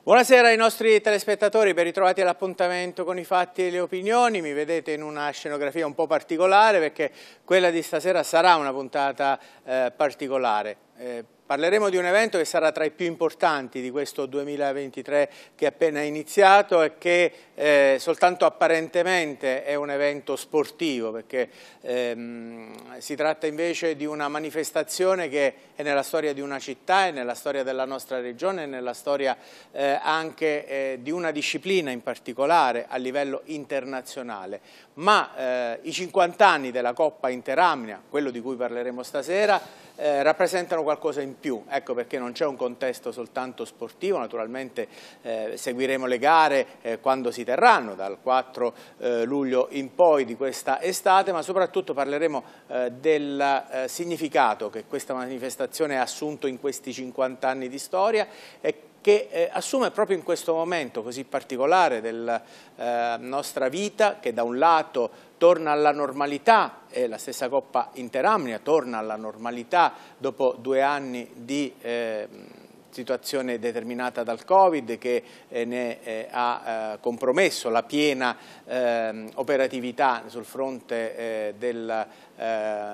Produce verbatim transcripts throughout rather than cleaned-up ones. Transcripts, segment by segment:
Buonasera ai nostri telespettatori, ben ritrovati all'appuntamento con i fatti e le opinioni. Mi vedete in una scenografia un po' particolare perché quella di stasera sarà una puntata eh, particolare. Eh, Parleremo di un evento che sarà tra i più importanti di questo duemilaventitré che è appena iniziato e che eh, soltanto apparentemente è un evento sportivo, perché ehm, si tratta invece di una manifestazione che è nella storia di una città, è nella storia della nostra regione, è nella storia eh, anche eh, di una disciplina in particolare a livello internazionale. Ma eh, i cinquanta anni della Coppa Interamnia, quello di cui parleremo stasera, Eh, rappresentano qualcosa in più, ecco perché non c'è un contesto soltanto sportivo. Naturalmente eh, seguiremo le gare eh, quando si terranno, dal quattro eh, luglio in poi di questa estate, ma soprattutto parleremo eh, del eh, significato che questa manifestazione ha assunto in questi cinquanta anni di storia e che eh, assume proprio in questo momento così particolare della eh, nostra vita, che da un lato torna alla normalità, e la stessa Coppa Interamnia torna alla normalità dopo due anni di eh, situazione determinata dal Covid che eh, ne eh, ha eh, compromesso la piena eh, operatività sul fronte eh, del, eh,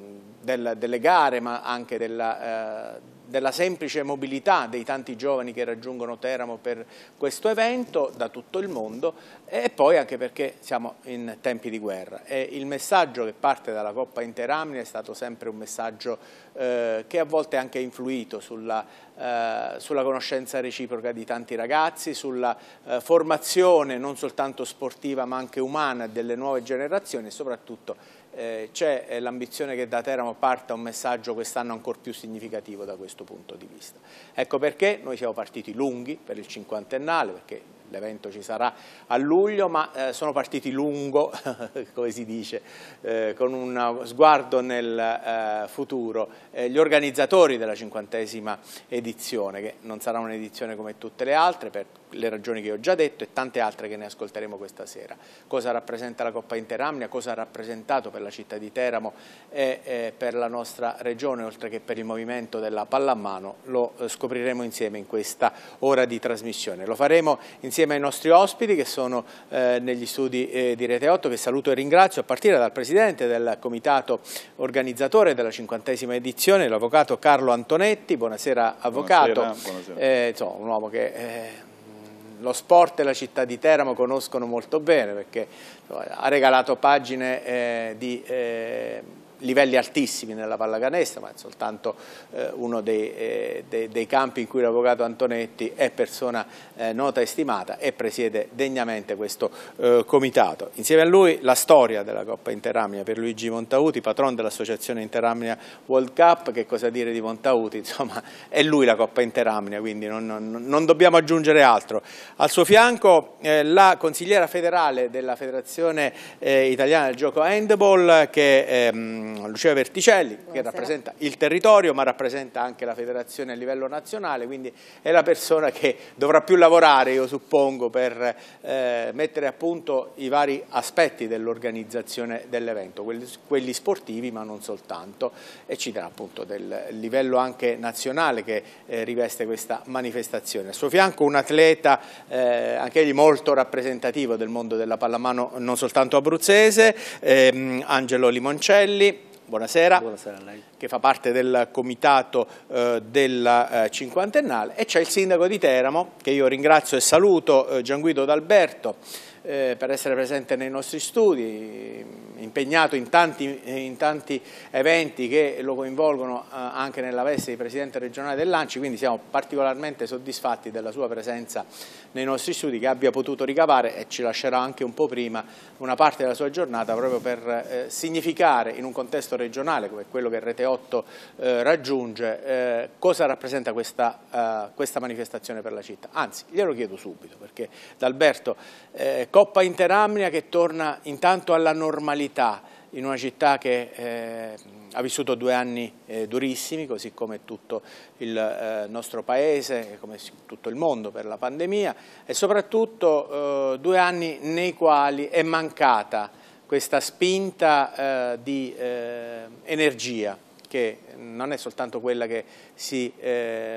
del, delle gare, ma anche della, eh, della semplice mobilità dei tanti giovani che raggiungono Teramo per questo evento da tutto il mondo, e poi anche perché siamo in tempi di guerra. E il messaggio che parte dalla Coppa Interamnia è stato sempre un messaggio eh, che a volte ha anche influito sulla, eh, sulla conoscenza reciproca di tanti ragazzi, sulla eh, formazione non soltanto sportiva ma anche umana delle nuove generazioni, e soprattutto Eh, c'è l'ambizione che da Teramo parta un messaggio quest'anno ancora più significativo da questo punto di vista. Ecco perché noi siamo partiti lunghi per il cinquantennale, perché l'evento ci sarà a luglio, ma eh, sono partiti lungo, come si dice, eh, con uno sguardo nel eh, futuro. Eh, gli organizzatori della cinquantesima edizione, che non sarà un'edizione come tutte le altre, per le ragioni che ho già detto e tante altre che ne ascolteremo questa sera. Cosa rappresenta la Coppa Interamnia, cosa ha rappresentato per la città di Teramo e eh, per la nostra regione, oltre che per il movimento della pallamano, lo eh, scopriremo insieme in questa ora di trasmissione. Lo faremo insieme ai nostri ospiti che sono eh, negli studi eh, di Rete otto, che saluto e ringrazio, a partire dal presidente del comitato organizzatore della cinquantesima edizione, l'avvocato Carlo Antonetti. Buonasera avvocato. Buonasera, buonasera. Eh, insomma, un uomo che eh, lo sport e la città di Teramo conoscono molto bene, perché ha regalato pagine eh, di eh, livelli altissimi nella pallacanestro, ma è soltanto eh, uno dei, eh, dei, dei campi in cui l'avvocato Antonetti è persona eh, nota e stimata e presiede degnamente questo eh, comitato. Insieme a lui la storia della Coppa Interamnia per Luigi Montauti, patron dell'associazione Interamnia World Cup. Che cosa dire di Montauti? Insomma, è lui la Coppa Interamnia, quindi non, non, non dobbiamo aggiungere altro. Al suo fianco eh, la consigliera federale della Federazione eh, Italiana del Gioco Handball, che ehm, Lucia Verticelli. Buonasera. Che rappresenta il territorio ma rappresenta anche la federazione a livello nazionale, quindi è la persona che dovrà più lavorare, io suppongo, per eh, mettere a punto i vari aspetti dell'organizzazione dell'evento, quelli, quelli sportivi ma non soltanto, e ci darà appunto del livello anche nazionale che eh, riveste questa manifestazione. Al suo fianco un atleta eh, anche egli molto rappresentativo del mondo della pallamano non soltanto abruzzese, ehm, Angelo Limoncelli. Buonasera. Buonasera a lei. Che fa parte del comitato eh, della eh, cinquantennale, e c'è il sindaco di Teramo, che io ringrazio e saluto, eh, Gianguido D'Alberto, eh, per essere presente nei nostri studi, impegnato in tanti, in tanti eventi che lo coinvolgono eh, anche nella veste di presidente regionale dell'Anci, quindi siamo particolarmente soddisfatti della sua presenza nei nostri studi, che abbia potuto ricavare, e ci lascerà anche un po' prima, una parte della sua giornata proprio per eh, significare in un contesto regionale come quello che Rete otto eh, raggiunge eh, cosa rappresenta questa, eh, questa manifestazione per la città. Anzi, glielo chiedo subito, perché D'Alberto, eh, Coppa Interamnia che torna intanto alla normalità in una città che eh, ha vissuto due anni eh, durissimi, così come tutto il eh, nostro paese, come tutto il mondo per la pandemia, e soprattutto eh, due anni nei quali è mancata questa spinta eh, di eh, energia che non è soltanto quella che si eh,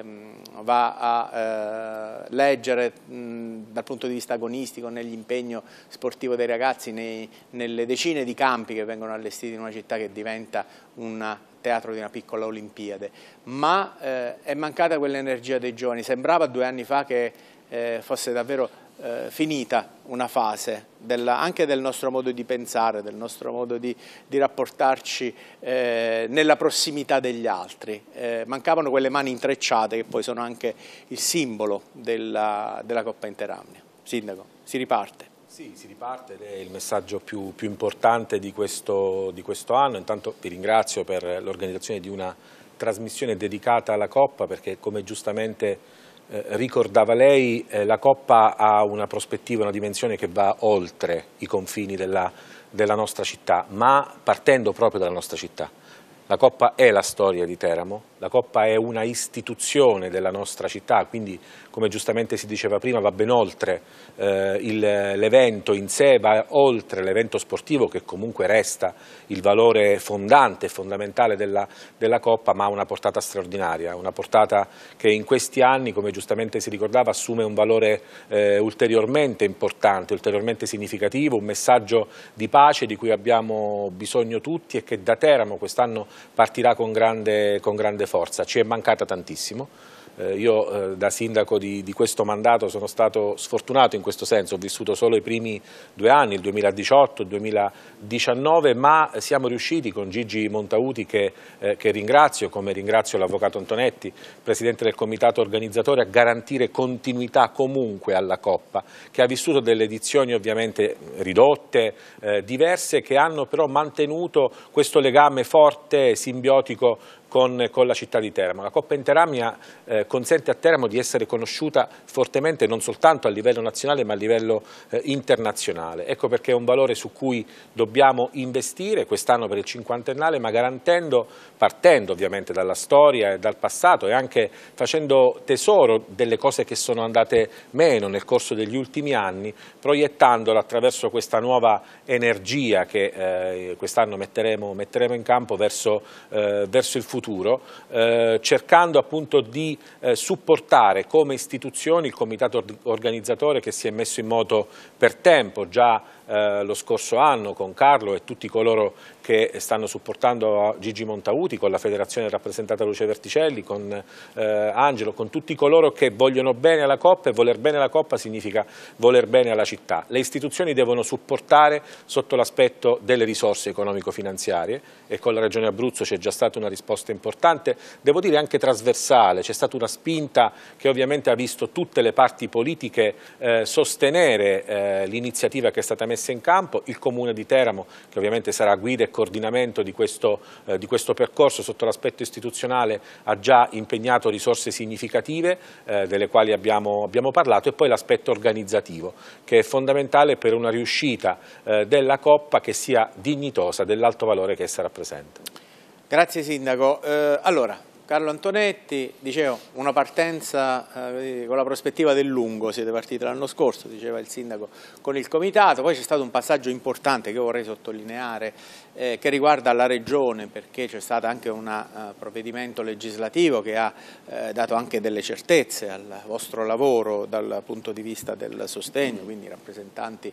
va a eh, leggere mh, dal punto di vista agonistico nell'impegno sportivo dei ragazzi, nei, nelle decine di campi che vengono allestiti in una città che diventa un teatro di una piccola Olimpiade, ma eh, è mancata quell'energia dei giovani. Sembrava due anni fa che eh, fosse davvero Eh, finita una fase della, anche del nostro modo di pensare, del nostro modo di, di rapportarci eh, nella prossimità degli altri. Eh, mancavano quelle mani intrecciate che poi sono anche il simbolo della, della Coppa Interamnia. Sindaco, si riparte. Sì, si riparte ed è il messaggio più, più importante di questo, di questo anno. Intanto vi ringrazio per l'organizzazione di una trasmissione dedicata alla Coppa, perché come giustamente Eh, ricordava lei, eh, la Coppa ha una prospettiva, una dimensione che va oltre i confini della, della nostra città, ma partendo proprio dalla nostra città. La Coppa è la storia di Teramo, la Coppa è una istituzione della nostra città, quindi come giustamente si diceva prima va ben oltre eh, l'evento in sé, va oltre l'evento sportivo che comunque resta il valore fondante e fondamentale della, della Coppa, ma ha una portata straordinaria, una portata che in questi anni, come giustamente si ricordava, assume un valore eh, ulteriormente importante, ulteriormente significativo, un messaggio di pace di cui abbiamo bisogno tutti e che da Teramo quest'anno partirà con grande, con grande forza. Ci è mancata tantissimo. Eh, io eh, da sindaco di, di questo mandato sono stato sfortunato in questo senso, ho vissuto solo i primi due anni, il duemiladiciotto, il duemiladiciannove, ma siamo riusciti con Gigi Montauti, che, eh, che ringrazio, come ringrazio l'avvocato Antonetti, presidente del comitato organizzatore, a garantire continuità comunque alla Coppa, che ha vissuto delle edizioni ovviamente ridotte, eh, diverse, che hanno però mantenuto questo legame forte, simbiotico Con, con la città di Teramo. La Coppa Interamnia eh, consente a Teramo di essere conosciuta fortemente non soltanto a livello nazionale ma a livello eh, internazionale. Ecco perché è un valore su cui dobbiamo investire quest'anno per il cinquantennale, ma garantendo, partendo ovviamente dalla storia e dal passato e anche facendo tesoro delle cose che sono andate meno nel corso degli ultimi anni, proiettandola attraverso questa nuova energia che eh, quest'anno metteremo, metteremo in campo verso, eh, verso il futuro. Futuro, eh, cercando appunto di eh, supportare come istituzioni il comitato organizzatore che si è messo in moto per tempo, già eh, lo scorso anno con Carlo e tutti coloro che stanno supportando Gigi Montauti, con la federazione rappresentata da Luce Verticelli, con eh, Angelo, con tutti coloro che vogliono bene alla Coppa, e voler bene alla Coppa significa voler bene alla città. Le istituzioni devono supportare sotto l'aspetto delle risorse economico-finanziarie e con la Regione Abruzzo c'è già stata una risposta importante, devo dire anche trasversale, c'è stata una spinta che ovviamente ha visto tutte le parti politiche eh, sostenere eh, l'iniziativa che è stata messa in campo, il Comune di Teramo che ovviamente sarà guida e coordinamento di questo, eh, di questo percorso sotto l'aspetto istituzionale ha già impegnato risorse significative eh, delle quali abbiamo, abbiamo parlato, e poi l'aspetto organizzativo che è fondamentale per una riuscita eh, della Coppa che sia dignitosa dell'alto valore che essa rappresenta. Grazie Sindaco. Eh, allora, Carlo Antonetti, dicevo, una partenza eh, con la prospettiva del lungo, siete partiti l'anno scorso, diceva il Sindaco, con il Comitato, poi c'è stato un passaggio importante che io vorrei sottolineare, eh, che riguarda la Regione, perché c'è stato anche un uh, provvedimento legislativo che ha eh, dato anche delle certezze al vostro lavoro dal punto di vista del sostegno, quindi rappresentanti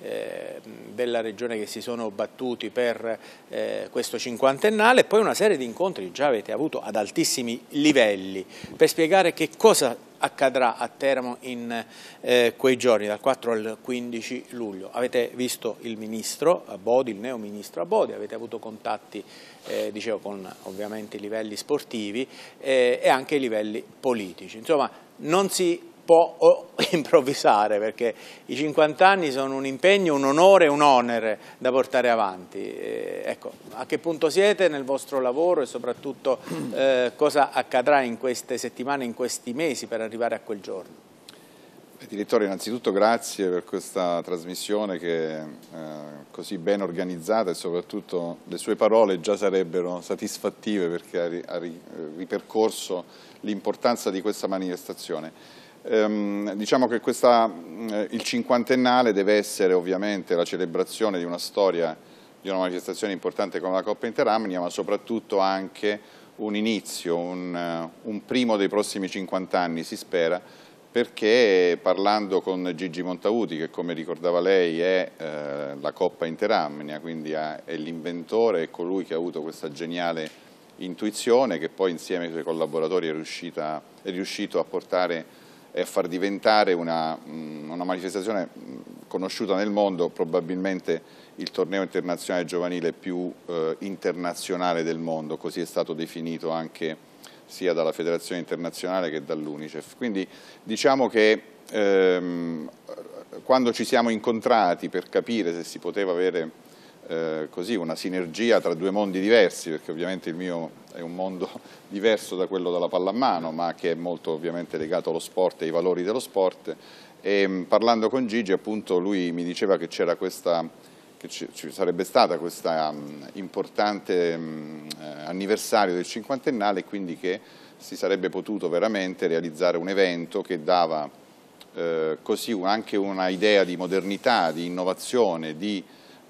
eh, della Regione che si sono battuti per eh, questo cinquantennale, e poi una serie di incontri che già avete avuto ad altissimi livelli per spiegare che cosa accadrà a Teramo in eh, quei giorni, dal quattro al quindici luglio. Avete visto il ministro Abodi, il neo ministro Abodi, avete avuto contatti eh, dicevo, con ovviamente i livelli sportivi eh, e anche i livelli politici. Insomma, non si può improvvisare, perché i cinquanta anni sono un impegno, un onore e un onere da portare avanti. Eh, ecco, a che punto siete nel vostro lavoro e soprattutto eh, cosa accadrà in queste settimane, in questi mesi per arrivare a quel giorno? Direttore, innanzitutto grazie per questa trasmissione che è eh, così ben organizzata, e soprattutto le sue parole già sarebbero satisfattive perché ha, ri, ha ri, ripercorso l'importanza di questa manifestazione. Ehm, diciamo che questa, eh, il cinquantennale deve essere ovviamente la celebrazione di una storia di una manifestazione importante come la Coppa Interamnia, ma soprattutto anche un inizio, un, un primo dei prossimi cinquanta anni, si spera, perché parlando con Gigi Montauti, che come ricordava lei è eh, la Coppa Interamnia, quindi è, è l'inventore, è colui che ha avuto questa geniale intuizione che poi insieme ai suoi collaboratori è, riuscita, è riuscito a portare e a far diventare una, una manifestazione conosciuta nel mondo, probabilmente il torneo internazionale giovanile più eh, internazionale del mondo, così è stato definito anche sia dalla Federazione Internazionale che dall'Unicef. Quindi diciamo che ehm, quando ci siamo incontrati per capire se si poteva avere eh, così una sinergia tra due mondi diversi, perché ovviamente il mio è un mondo diverso da quello della pallamano, ma che è molto ovviamente legato allo sport e ai valori dello sport, e parlando con Gigi appunto lui mi diceva che c'era questa che ci, ci sarebbe stata questo um, importante um, eh, anniversario del cinquantennale e quindi che si sarebbe potuto veramente realizzare un evento che dava eh, così un, anche una idea di modernità, di innovazione, di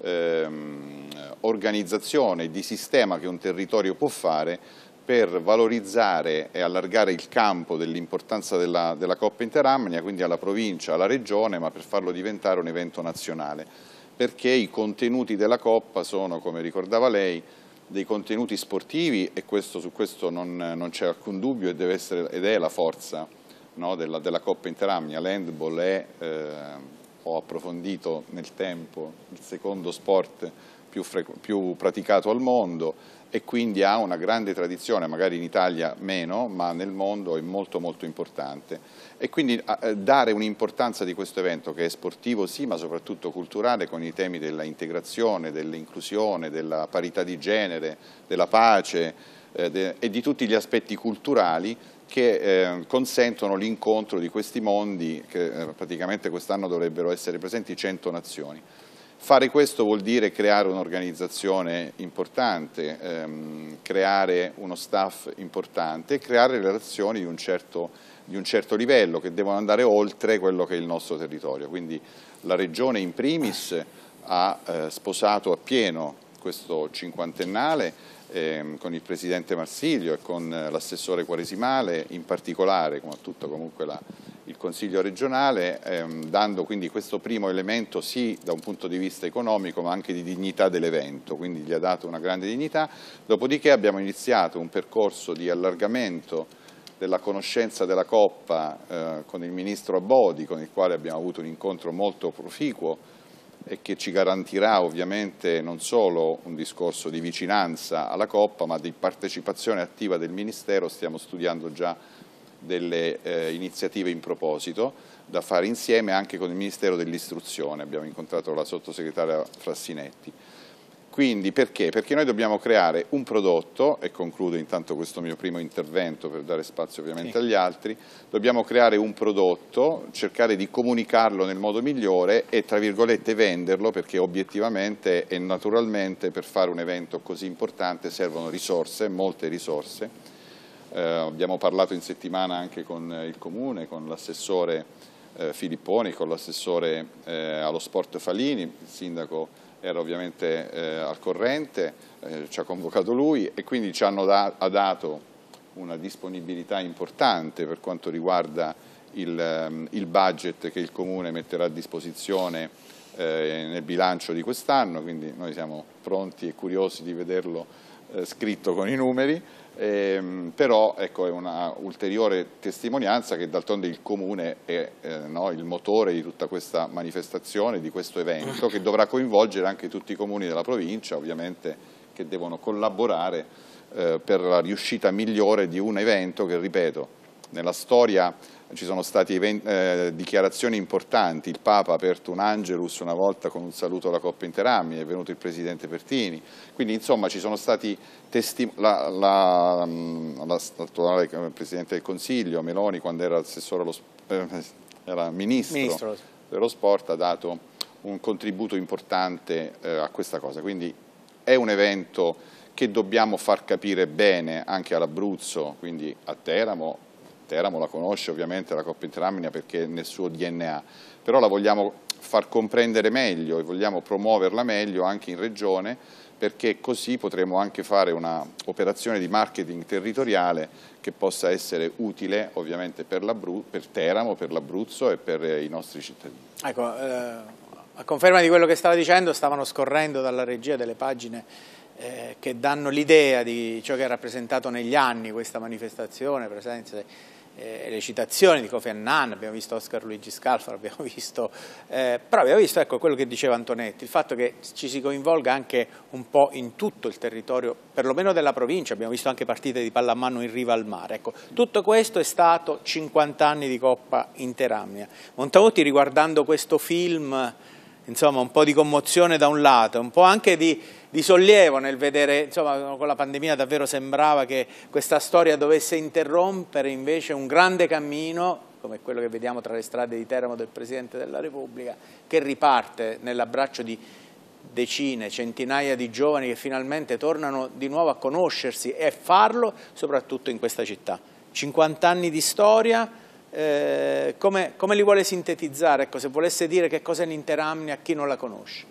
ehm, organizzazione, di sistema che un territorio può fare per valorizzare e allargare il campo dell'importanza della, della Coppa Interamnia, quindi alla provincia, alla regione, ma per farlo diventare un evento nazionale. Perché i contenuti della Coppa sono, come ricordava lei, dei contenuti sportivi e questo, su questo non, non c'è alcun dubbio e deve essere, ed è la forza, no, della, della Coppa Interamnia. L'handball è, eh, ho approfondito nel tempo, il secondo sport più, più praticato al mondo e quindi ha una grande tradizione, magari in Italia meno, ma nel mondo è molto molto importante. E quindi eh, dare un'importanza di questo evento che è sportivo sì, ma soprattutto culturale, con i temi della integrazione, dell'inclusione, della parità di genere, della pace eh, de, e di tutti gli aspetti culturali che eh, consentono l'incontro di questi mondi che eh, praticamente quest'anno dovrebbero essere presenti cento nazioni. Fare questo vuol dire creare un'organizzazione importante, ehm, creare uno staff importante e creare relazioni di un, certo, di un certo livello che devono andare oltre quello che è il nostro territorio. Quindi la Regione in primis ha eh, sposato appieno questo cinquantennale eh, con il Presidente Marsiglio e con eh, l'assessore Quaresimale in particolare, come tutto comunque la il Consiglio regionale, ehm, dando quindi questo primo elemento sì da un punto di vista economico ma anche di dignità dell'evento, quindi gli ha dato una grande dignità. Dopodiché abbiamo iniziato un percorso di allargamento della conoscenza della Coppa eh, con il Ministro Abodi, con il quale abbiamo avuto un incontro molto proficuo e che ci garantirà ovviamente non solo un discorso di vicinanza alla Coppa ma di partecipazione attiva del Ministero. Stiamo studiando già delle eh, iniziative in proposito da fare insieme anche con il Ministero dell'Istruzione. Abbiamo incontrato la sottosegretaria Frassinetti. Quindi perché? Perché noi dobbiamo creare un prodotto, e concludo intanto questo mio primo intervento per dare spazio ovviamente sì. agli altri, dobbiamo creare un prodotto, cercare di comunicarlo nel modo migliore e tra virgolette venderlo, perché obiettivamente e naturalmente per fare un evento così importante servono risorse, molte risorse. Eh, abbiamo parlato in settimana anche con il Comune, con l'assessore eh, Filipponi, con l'assessore eh, allo sport Falini, il sindaco era ovviamente eh, al corrente, eh, ci ha convocato lui e quindi ci hanno da, ha dato una disponibilità importante per quanto riguarda il, il budget che il Comune metterà a disposizione eh, nel bilancio di quest'anno, quindi noi siamo pronti e curiosi di vederlo eh, scritto con i numeri. Eh, però ecco, è una ulteriore testimonianza che d'altronde il Comune è eh, no, il motore di tutta questa manifestazione, di questo evento, che dovrà coinvolgere anche tutti i comuni della provincia, ovviamente, che devono collaborare eh, per la riuscita migliore di un evento che, ripeto, nella storia ci sono state eh, dichiarazioni importanti. Il Papa ha aperto un Angelus una volta con un saluto alla Coppa Interamnia, è venuto il Presidente Pertini, quindi insomma ci sono stati l'attuale Presidente del Consiglio, Meloni, quando era assessore allo, eh, era ministro, ministro dello sport, ha dato un contributo importante eh, a questa cosa, quindi è un evento che dobbiamo far capire bene anche all'Abruzzo, quindi a Teramo, Teramo la conosce ovviamente la Coppa Interamnia perché è nel suo D N A, però la vogliamo far comprendere meglio e vogliamo promuoverla meglio anche in regione, perché così potremo anche fare un'operazione di marketing territoriale che possa essere utile ovviamente per, per Teramo, per l'Abruzzo e per i nostri cittadini. Ecco, eh... a conferma di quello che stava dicendo, stavano scorrendo dalla regia delle pagine eh, che danno l'idea di ciò che ha rappresentato negli anni questa manifestazione, presenze e eh, le citazioni di Kofi Annan, abbiamo visto Oscar Luigi Scalfaro, abbiamo visto, eh, però abbiamo visto ecco, quello che diceva Antonetti, il fatto che ci si coinvolga anche un po' in tutto il territorio, perlomeno della provincia, abbiamo visto anche partite di pallamano in riva al mare, ecco, tutto questo è stato cinquanta anni di Coppa Interamnia. Montaguti, riguardando questo film, insomma un po' di commozione da un lato, un po' anche di, di sollievo nel vedere, insomma con la pandemia davvero sembrava che questa storia dovesse interrompere invece un grande cammino, come quello che vediamo tra le strade di Teramo del Presidente della Repubblica, che riparte nell'abbraccio di decine, centinaia di giovani che finalmente tornano di nuovo a conoscersi e farlo soprattutto in questa città. cinquanta anni di storia. Eh, come, come li vuole sintetizzare? Ecco, se volesse dire che cos'è l'Interamnia a chi non la conosce.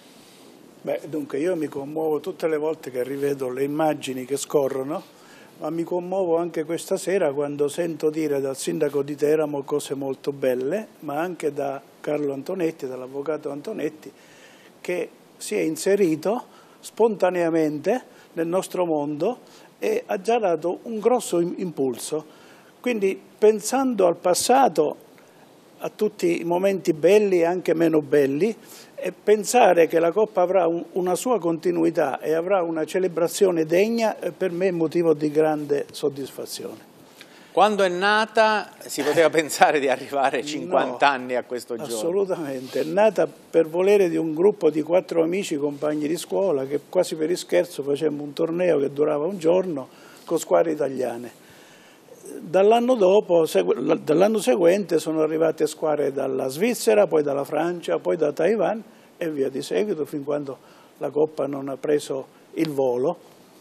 Beh, dunque io mi commuovo tutte le volte che rivedo le immagini che scorrono, ma mi commuovo anche questa sera quando sento dire dal sindaco di Teramo cose molto belle, ma anche da Carlo Antonetti, dall'avvocato Antonetti, che si è inserito spontaneamente nel nostro mondo e ha già dato un grosso impulso. Quindi pensando al passato, a tutti i momenti belli e anche meno belli, e pensare che la Coppa avrà un, una sua continuità e avrà una celebrazione degna, per me è motivo di grande soddisfazione. Quando è nata si poteva pensare di arrivare cinquanta no, anni a questo giorno? Assolutamente, è nata per volere di un gruppo di quattro amici, compagni di scuola, che quasi per scherzo facemmo un torneo che durava un giorno con squadre italiane. Dall'anno dopo, dall'anno seguente sono arrivate squadre dalla Svizzera, poi dalla Francia, poi da Taiwan e via di seguito, fin quando la Coppa non ha preso il volo.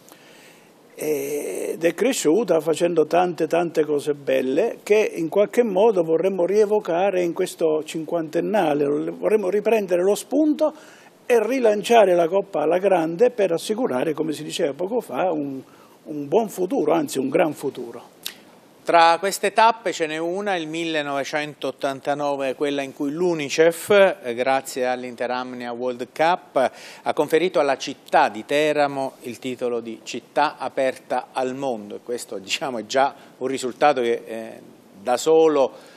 Ed è cresciuta facendo tante tante cose belle che in qualche modo vorremmo rievocare in questo cinquantennale, vorremmo riprendere lo spunto e rilanciare la Coppa alla grande per assicurare, come si diceva poco fa, un, un buon futuro, anzi un gran futuro. Tra queste tappe ce n'è una, il millenovecentottantanove, quella in cui l'Unicef, grazie all'Interamnia World Cup, ha conferito alla città di Teramo il titolo di città aperta al mondo. E questo, diciamo, è già un risultato che eh, da solo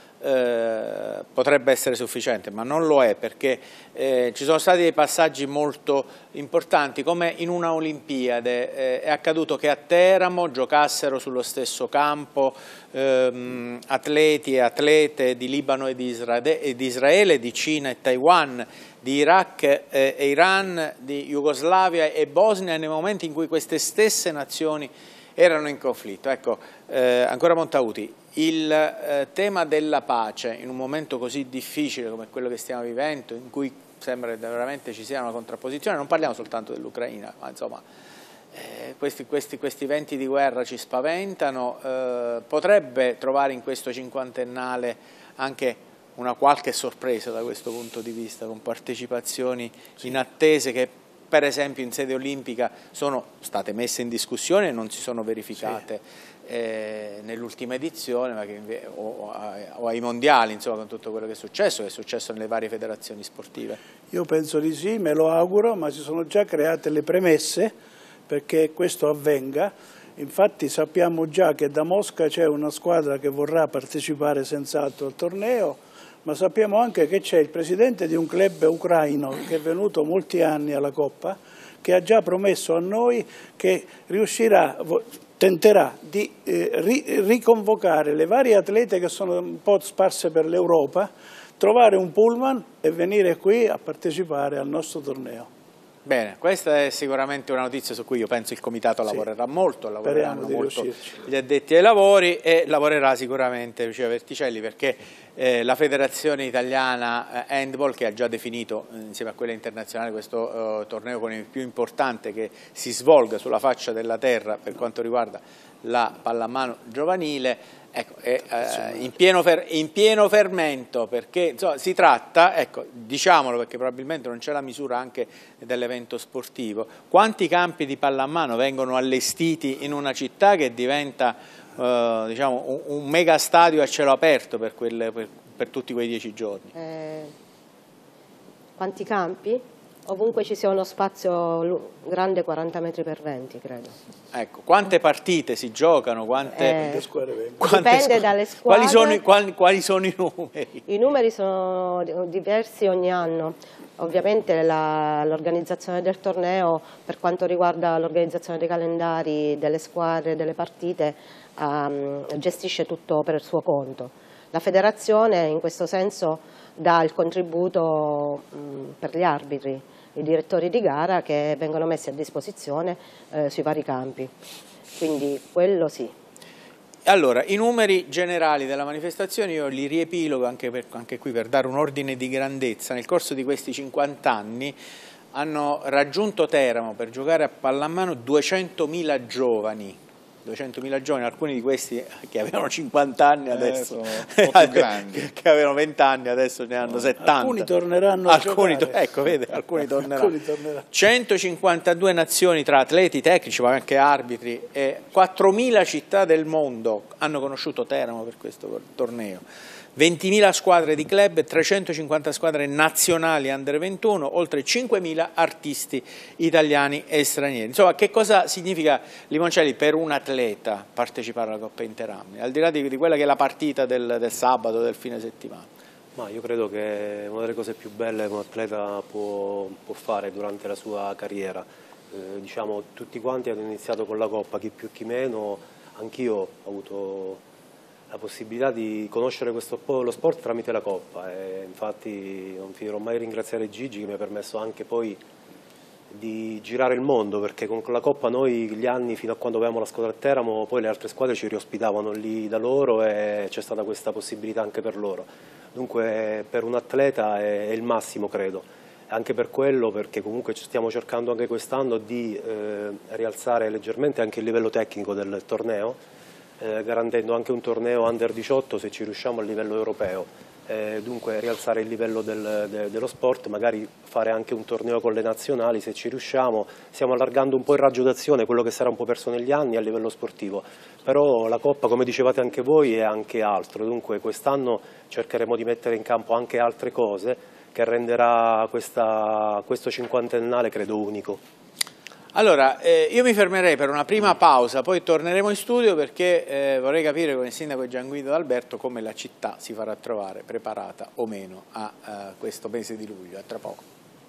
eh, potrebbe essere sufficiente, ma non lo è, perché eh, ci sono stati dei passaggi molto importanti, come in una Olimpiade. Eh, è accaduto che a Teramo giocassero sullo stesso campo ehm, atleti e atlete di Libano e di, Israele, e di Israele, di Cina e Taiwan, di Iraq eh, e Iran, di Jugoslavia e Bosnia, nei momenti in cui queste stesse nazioni erano in conflitto. Ecco, eh, ancora Montaguti, il eh, tema della pace in un momento così difficile come quello che stiamo vivendo, in cui sembra che veramente ci sia una contrapposizione, non parliamo soltanto dell'Ucraina, ma insomma eh, questi, questi, questi venti di guerra ci spaventano, eh, potrebbe trovare in questo cinquantennale anche una qualche sorpresa da questo punto di vista, con partecipazioni inattese che per esempio in sede olimpica sono state messe in discussione e non si sono verificate sì. eh, nell'ultima edizione, ma che, o, o ai mondiali, insomma, con tutto quello che è successo, che è successo nelle varie federazioni sportive. Io penso di sì, me lo auguro, ma si sono già create le premesse perché questo avvenga. Infatti sappiamo già che da Mosca c'è una squadra che vorrà partecipare senz'altro al torneo, ma sappiamo anche che c'è il presidente di un club ucraino che è venuto molti anni alla Coppa, che ha già promesso a noi che riuscirà, tenterà di eh, ri, riconvocare le varie atlete che sono un po' sparse per l'Europa, trovare un pullman e venire qui a partecipare al nostro torneo. Bene, questa è sicuramente una notizia su cui io penso il Comitato sì. lavorerà molto, lavoreranno molto gli addetti ai lavori e lavorerà sicuramente Lucia Verticelli, perché eh, la Federazione Italiana eh, Handball, che ha già definito eh, insieme a quella internazionale questo eh, torneo con il più importante che si svolga sulla faccia della terra per quanto riguarda la pallamano giovanile. Ecco, è eh, in, pieno fer in pieno fermento, perché insomma, si tratta, ecco, diciamolo perché probabilmente non c'è la misura anche dell'evento sportivo, quanti campi di pallamano vengono allestiti in una città che diventa eh, diciamo, un, un mega stadio a cielo aperto per, quelle, per, per tutti quei dieci giorni? Eh, quanti campi? Ovunque ci sia uno spazio grande, quaranta metri per venti, credo. Ecco, quante partite si giocano? Quante, eh, squadre quante dipende squ dalle squadre. Quali sono, i, quali, quali sono i numeri? I numeri sono diversi ogni anno. Ovviamente l'organizzazione del torneo, per quanto riguarda l'organizzazione dei calendari, delle squadre, delle partite, um, gestisce tutto per il suo conto. La federazione in questo senso dà il contributo um, per gli arbitri, i direttori di gara che vengono messi a disposizione eh, sui vari campi, quindi quello sì. Allora, i numeri generali della manifestazione io li riepilogo anche, per, anche qui per dare un ordine di grandezza. Nel corso di questi cinquanta anni hanno raggiunto Teramo per giocare a pallamano duecentomila giovani. duecentomila giovani, alcuni di questi che avevano cinquanta anni adesso, eh, sono più grandi. che avevano venti anni adesso ne hanno settanta. Alcuni torneranno alcuni a to giocare. Ecco, vede, alcuni torneranno. alcuni torneranno. centocinquantadue nazioni tra atleti, tecnici ma anche arbitri e quattromila città del mondo hanno conosciuto Teramo per questo torneo. ventimila squadre di club, trecentocinquanta squadre nazionali under ventuno, oltre cinquemila artisti italiani e stranieri. Insomma, che cosa significa, Limoncelli, per un atleta partecipare alla Coppa Interamni, al di là di, di quella che è la partita del, del sabato, del fine settimana? Ma io credo che una delle cose più belle che un atleta può, può fare durante la sua carriera, eh, diciamo, tutti quanti hanno iniziato con la Coppa, chi più chi meno, anch'io ho avuto la possibilità di conoscere questo, lo sport tramite la Coppa e infatti non finirò mai di ringraziare Gigi che mi ha permesso anche poi di girare il mondo, perché con la Coppa noi gli anni fino a quando avevamo la squadra a Teramo poi le altre squadre ci riospitavano lì da loro e c'è stata questa possibilità anche per loro, dunque per un atleta è, è il massimo, credo, anche per quello, perché comunque stiamo cercando anche quest'anno di eh, rialzare leggermente anche il livello tecnico del torneo, Eh, garantendo anche un torneo under diciotto se ci riusciamo a livello europeo, eh, dunque rialzare il livello del, de, dello sport, magari fare anche un torneo con le nazionali se ci riusciamo, stiamo allargando un po' il raggio d'azione, quello che sarà un po' perso negli anni a livello sportivo, però la Coppa, come dicevate anche voi, è anche altro, dunque quest'anno cercheremo di mettere in campo anche altre cose che renderà questa, questo cinquantennale credo unico. Allora, eh, io mi fermerei per una prima pausa, poi torneremo in studio perché eh, vorrei capire con il sindaco Gianguido D'Alberto come la città si farà trovare preparata o meno a uh, questo mese di luglio, a tra poco.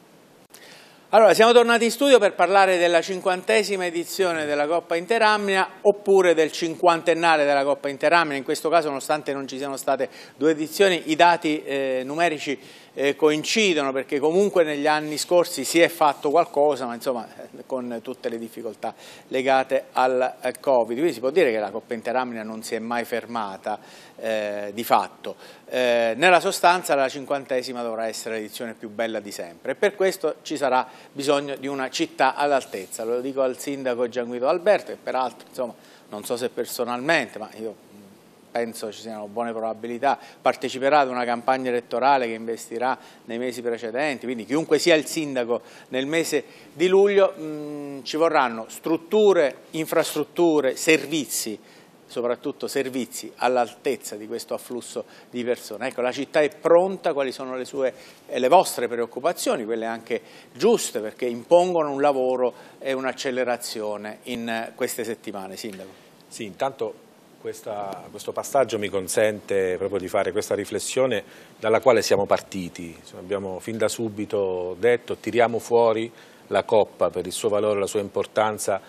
Allora, siamo tornati in studio per parlare della cinquantesima edizione della Coppa Interamnia oppure del cinquantennale della Coppa Interamnia. In questo caso, nonostante non ci siano state due edizioni, i dati eh, numerici eh, coincidono, perché comunque negli anni scorsi si è fatto qualcosa, ma insomma con tutte le difficoltà legate al, al Covid. Quindi si può dire che la Coppa Interamnia non si è mai fermata eh, di fatto. Eh, nella sostanza la cinquantesima dovrà essere l'edizione più bella di sempre e per questo ci sarà bisogno di una città all'altezza. Lo dico al sindaco Gianguido D'Alberto, e peraltro insomma, non so se personalmente, ma io penso ci siano buone probabilità, parteciperà ad una campagna elettorale che investirà nei mesi precedenti, quindi chiunque sia il sindaco nel mese di luglio mh, ci vorranno strutture, infrastrutture, servizi, soprattutto servizi all'altezza di questo afflusso di persone. Ecco, la città è pronta, quali sono le sue e le vostre preoccupazioni, quelle anche giuste, perché impongono un lavoro e un'accelerazione in queste settimane, sindaco. Sì, intanto questa, questo passaggio mi consente proprio di fare questa riflessione dalla quale siamo partiti. Abbiamo fin da subito detto tiriamo fuori la Coppa per il suo valore, la sua importanza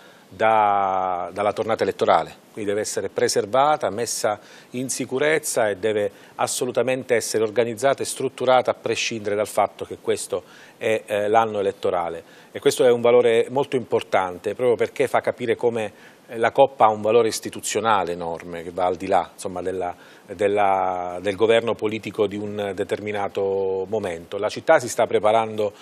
da, dalla tornata elettorale, quindi deve essere preservata, messa in sicurezza e deve assolutamente essere organizzata e strutturata a prescindere dal fatto che questo è eh, l'anno elettorale, e questo è un valore molto importante proprio perché fa capire come la Coppa ha un valore istituzionale enorme che va al di là, insomma, della, della, del governo politico di un determinato momento. La città si sta preparando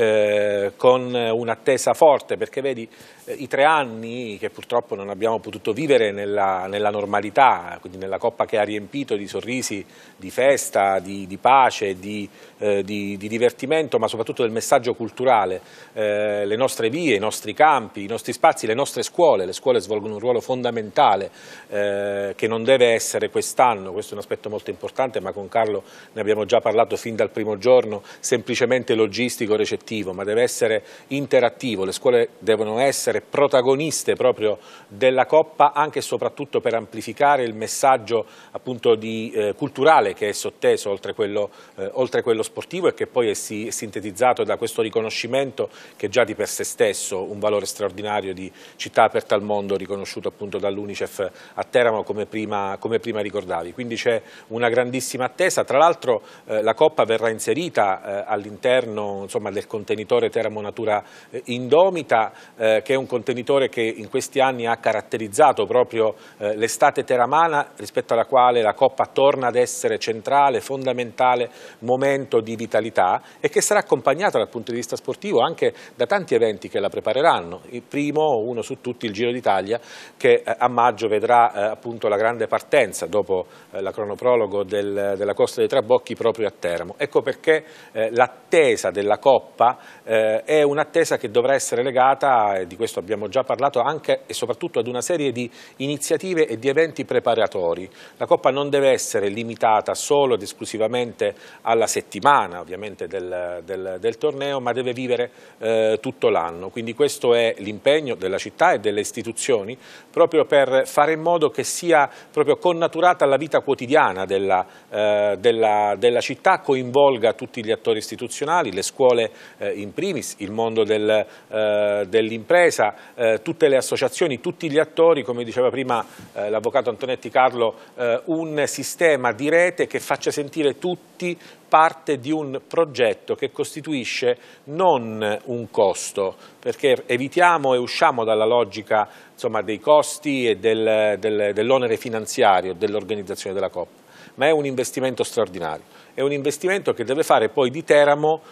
eh, con un'attesa forte, perché vedi eh, i tre anni che purtroppo non abbiamo potuto vivere nella, nella normalità, quindi nella Coppa che ha riempito di sorrisi, di festa, di, di pace, di, eh, di, di divertimento, ma soprattutto del messaggio culturale, eh, le nostre vie, i nostri campi, i nostri spazi, le nostre scuole. Le scuole svolgono un ruolo fondamentale eh, che non deve essere quest'anno, questo è un aspetto molto importante, ma con Carlo ne abbiamo già parlato fin dal primo giorno, semplicemente logistico, recettivo, ma deve essere interattivo. Le scuole devono essere protagoniste proprio della Coppa, anche e soprattutto per amplificare il messaggio appunto di, eh, culturale che è sotteso oltre quello, eh, oltre quello sportivo, e che poi è, si, è sintetizzato da questo riconoscimento che già di per sé stesso un valore straordinario di città aperta al mondo, riconosciuto appunto dall'Unicef a Teramo, come prima, come prima ricordavi. Quindi c'è una grandissima attesa. Tra l'altro eh, la Coppa verrà inserita eh, all'interno del contenitore Teramo Natura eh, Indomita, eh, che è un contenitore che in questi anni ha caratterizzato proprio eh, l'estate teramana, rispetto alla quale la Coppa torna ad essere centrale, fondamentale momento di vitalità, e che sarà accompagnata dal punto di vista sportivo anche da tanti eventi che la prepareranno. Il primo, uno su tutti, il Giro d'Italia, che eh, a maggio vedrà eh, appunto la grande partenza dopo eh, la cronoprologo del, della Costa dei Trabocchi proprio a Teramo. Ecco perché eh, l'attesa della Coppa eh, è un'attesa che dovrà essere legata, e di questo abbiamo già parlato, anche e soprattutto ad una serie di iniziative e di eventi preparatori. La Coppa non deve essere limitata solo ed esclusivamente alla settimana ovviamente del, del, del torneo, ma deve vivere eh, tutto l'anno. Quindi questo è l'impegno della città e delle istituzioni, proprio per fare in modo che sia proprio connaturata alla vita quotidiana della, eh, della, della città, coinvolga tutti gli attori istituzionali, le scuole eh, in primis, il mondo del, eh, dell'impresa, eh, tutte le associazioni, tutti gli attori, come diceva prima eh, l'avvocato Antonetti Carlo, eh, un sistema di rete che faccia sentire tutti parte di un progetto che costituisce non un costo, perché evitiamo e usciamo dalla logica, insomma, dei costi e del, del, dell'onere finanziario dell'organizzazione della Coppa, ma è un investimento straordinario, è un investimento che deve fare poi di Teramo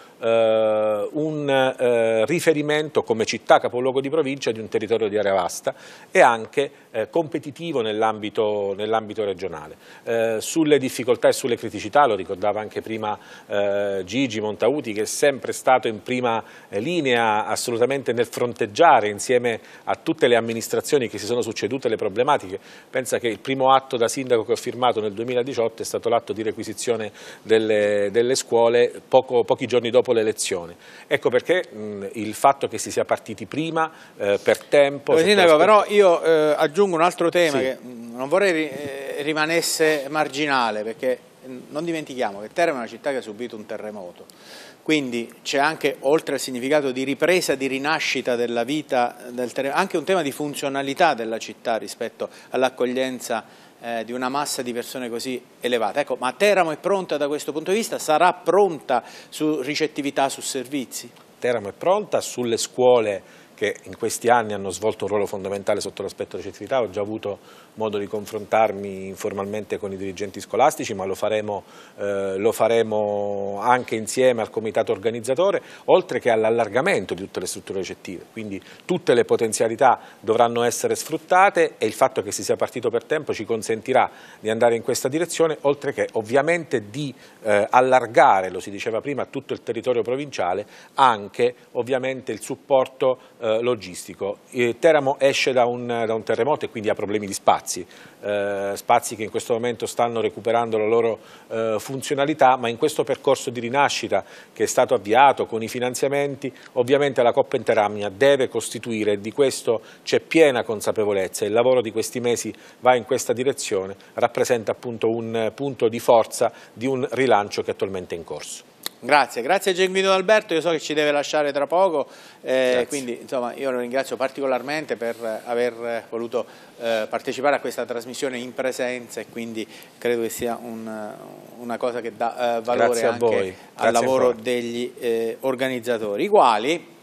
eh, un eh, riferimento come città capoluogo di provincia di un territorio di area vasta e anche eh, competitivo nell'ambito nell'ambito regionale. Eh, sulle difficoltà e sulle criticità, lo ricordava anche prima eh, Gigi Montauti, che è sempre stato in prima linea assolutamente nel fronteggiare insieme a tutte le amministrazioni che si sono succedute le problematiche. Pensa che il primo atto da sindaco che ho firmato nel duemiladiciotto è stato l'atto di requisizione delle, delle scuole poco, pochi giorni dopo l'elezione. Ecco perché mh, il fatto che si sia partiti prima, eh, per tempo... Sindaco, però io eh, aggiungo un altro tema, sì, che mh, non vorrei ri eh, rimanesse marginale, perché non dimentichiamo che Teramo è una città che ha subito un terremoto, quindi c'è anche, oltre al significato di ripresa, di rinascita della vita del terremoto, anche un tema di funzionalità della città rispetto all'accoglienza eh, di una massa di persone così elevata. Ecco, ma Teramo è pronta da questo punto di vista? Sarà pronta su ricettività, su servizi? Teramo è pronta sulle scuole che in questi anni hanno svolto un ruolo fondamentale sotto l'aspetto recettività. Ho già avuto modo di confrontarmi informalmente con i dirigenti scolastici, ma lo faremo, eh, lo faremo anche insieme al comitato organizzatore, oltre che all'allargamento di tutte le strutture recettive. Quindi tutte le potenzialità dovranno essere sfruttate e il fatto che si sia partito per tempo ci consentirà di andare in questa direzione, oltre che ovviamente di eh, allargare, lo si diceva prima, a tutto il territorio provinciale, anche ovviamente il supporto eh, logistico. Eh, Teramo esce da un, da un terremoto e quindi ha problemi di spazi, eh, spazi che in questo momento stanno recuperando la loro eh, funzionalità, ma in questo percorso di rinascita che è stato avviato con i finanziamenti, ovviamente la Coppa Interamnia deve costituire, e di questo c'è piena consapevolezza, il lavoro di questi mesi va in questa direzione, rappresenta appunto un punto di forza di un rilancio che attualmente è in corso. Grazie, grazie a Gianguido D'Alberto, io so che ci deve lasciare tra poco, eh, quindi insomma, io lo ringrazio particolarmente per aver voluto eh, partecipare a questa trasmissione in presenza, e quindi credo che sia un, una cosa che dà eh, valore anche al lavoro degli eh, organizzatori, i quali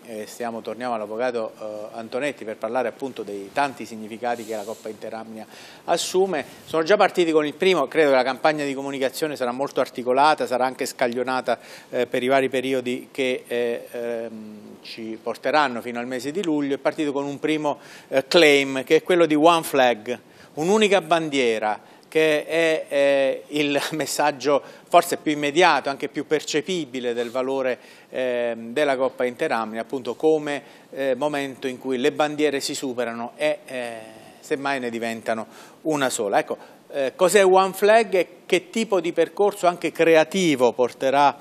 eh, stiamo, torniamo all'avvocato eh, Antonetti per parlare appunto dei tanti significati che la Coppa Interamnia assume. Sono già partiti con il primo, credo che la campagna di comunicazione sarà molto articolata, sarà anche scaglionata eh, per i vari periodi che eh, ehm, ci porteranno fino al mese di luglio. È partito con un primo eh, claim, che è quello di One Flag, un'unica bandiera, che è eh, il messaggio forse più immediato, anche più percepibile del valore eh, della Coppa Interamnia, appunto come eh, momento in cui le bandiere si superano e eh, semmai ne diventano una sola. Ecco, eh, cos'è One Flag e che tipo di percorso anche creativo porterà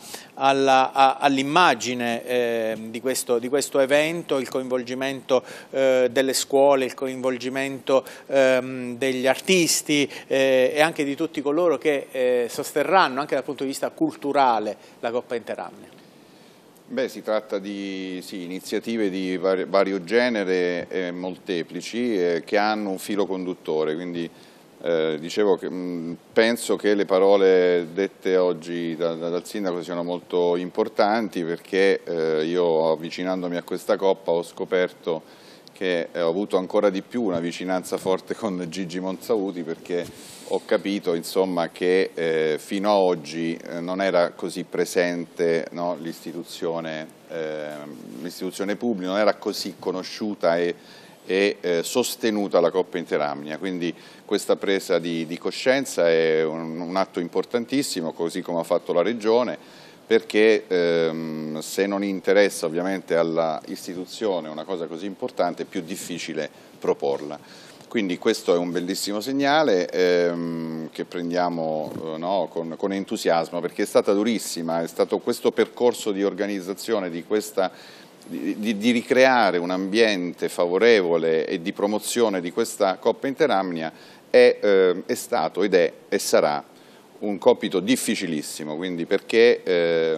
all'immagine eh, di, questo, di questo evento, il coinvolgimento eh, delle scuole, il coinvolgimento ehm, degli artisti eh, e anche di tutti coloro che eh, sosterranno anche dal punto di vista culturale la Coppa Interamnia? Beh, si tratta di sì, iniziative di var vario genere e molteplici eh, che hanno un filo conduttore, quindi Eh, dicevo che mh, penso che le parole dette oggi da, da, dal Sindaco siano molto importanti, perché eh, io, avvicinandomi a questa Coppa, ho scoperto che eh, ho avuto ancora di più una vicinanza forte con Gigi Monzauti, perché ho capito insomma che eh, fino a oggi eh, non era così presente, no, l'istituzione eh, l'istituzione pubblica, non era così conosciuta e e eh, sostenuta la Coppa Interamnia, quindi questa presa di, di coscienza è un, un atto importantissimo, così come ha fatto la Regione, perché ehm, se non interessa ovviamente all'istituzione una cosa così importante è più difficile proporla. Quindi questo è un bellissimo segnale ehm, che prendiamo eh, no, con, con entusiasmo, perché è stata durissima, è stato questo percorso di organizzazione di questa Di, di, di ricreare un ambiente favorevole e di promozione di questa Coppa Interamnia è, eh, è stato ed è e sarà un compito difficilissimo, quindi perché eh,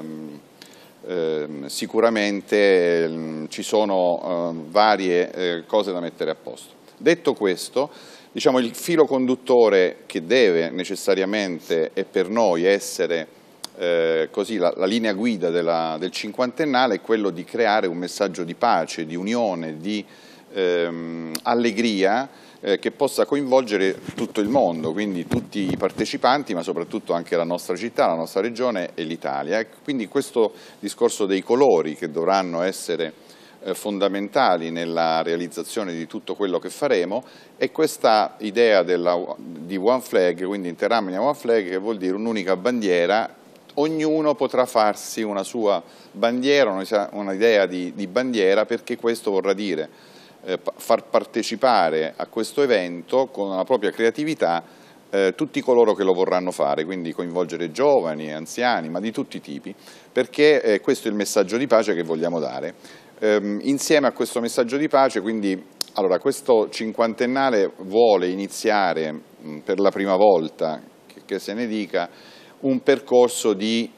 eh, sicuramente eh, ci sono eh, varie eh, cose da mettere a posto. Detto questo, diciamo, il filo conduttore che deve necessariamente e per noi essere Eh, così la, la linea guida della, del cinquantennale è quello di creare un messaggio di pace, di unione, di ehm, allegria eh, che possa coinvolgere tutto il mondo, quindi tutti i partecipanti, ma soprattutto anche la nostra città, la nostra regione e l'Italia. Quindi questo discorso dei colori che dovranno essere eh, fondamentali nella realizzazione di tutto quello che faremo, e questa idea della, di One Flag, quindi Interamnia One Flag, che vuol dire un'unica bandiera. Ognuno potrà farsi una sua bandiera, un'idea di, di bandiera, perché questo vorrà dire eh, far partecipare a questo evento con la propria creatività eh, tutti coloro che lo vorranno fare, quindi coinvolgere giovani, anziani, ma di tutti i tipi, perché eh, questo è il messaggio di pace che vogliamo dare. Ehm, insieme a questo messaggio di pace, quindi, allora, questo cinquantennale vuole iniziare mh, per la prima volta, che, che se ne dica, un percorso di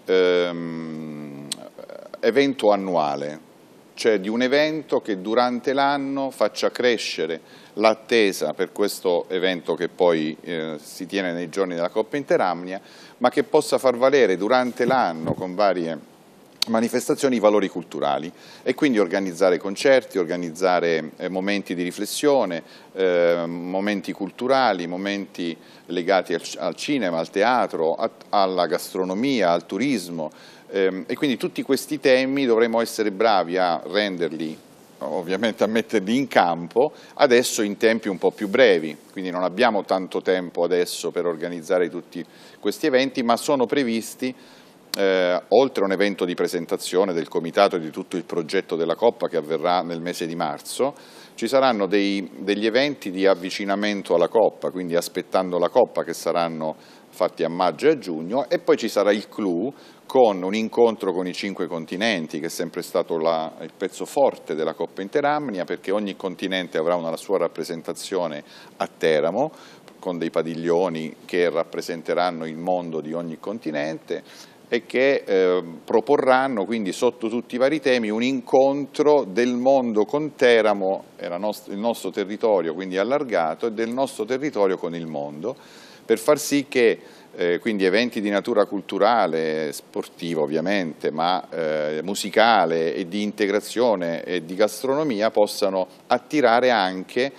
ehm, evento annuale, cioè di un evento che durante l'anno faccia crescere l'attesa per questo evento che poi eh, si tiene nei giorni della Coppa Interamnia, ma che possa far valere durante l'anno con varie manifestazioni i valori culturali, e quindi organizzare concerti, organizzare eh, momenti di riflessione, eh, momenti culturali, momenti legati al, al cinema, al teatro, a, alla gastronomia, al turismo, ehm, e quindi tutti questi temi dovremo essere bravi a renderli, ovviamente a metterli in campo adesso in tempi un po' più brevi, quindi non abbiamo tanto tempo adesso per organizzare tutti questi eventi, ma sono previsti Eh, oltre a un evento di presentazione del comitato e di tutto il progetto della Coppa che avverrà nel mese di marzo, ci saranno dei, degli eventi di avvicinamento alla Coppa, quindi aspettando la Coppa, che saranno fatti a maggio e a giugno, e poi ci sarà il clou con un incontro con i cinque continenti, che è sempre stato la, il pezzo forte della Coppa Interamnia, perché ogni continente avrà una sua rappresentazione a Teramo, con dei padiglioni che rappresenteranno il mondo di ogni continente, e che eh, proporranno quindi sotto tutti i vari temi un incontro del mondo con Teramo, era nost- il nostro territorio quindi allargato, e del nostro territorio con il mondo, per far sì che eh, quindi eventi di natura culturale, sportiva ovviamente, ma eh, musicale e di integrazione e di gastronomia possano attirare anche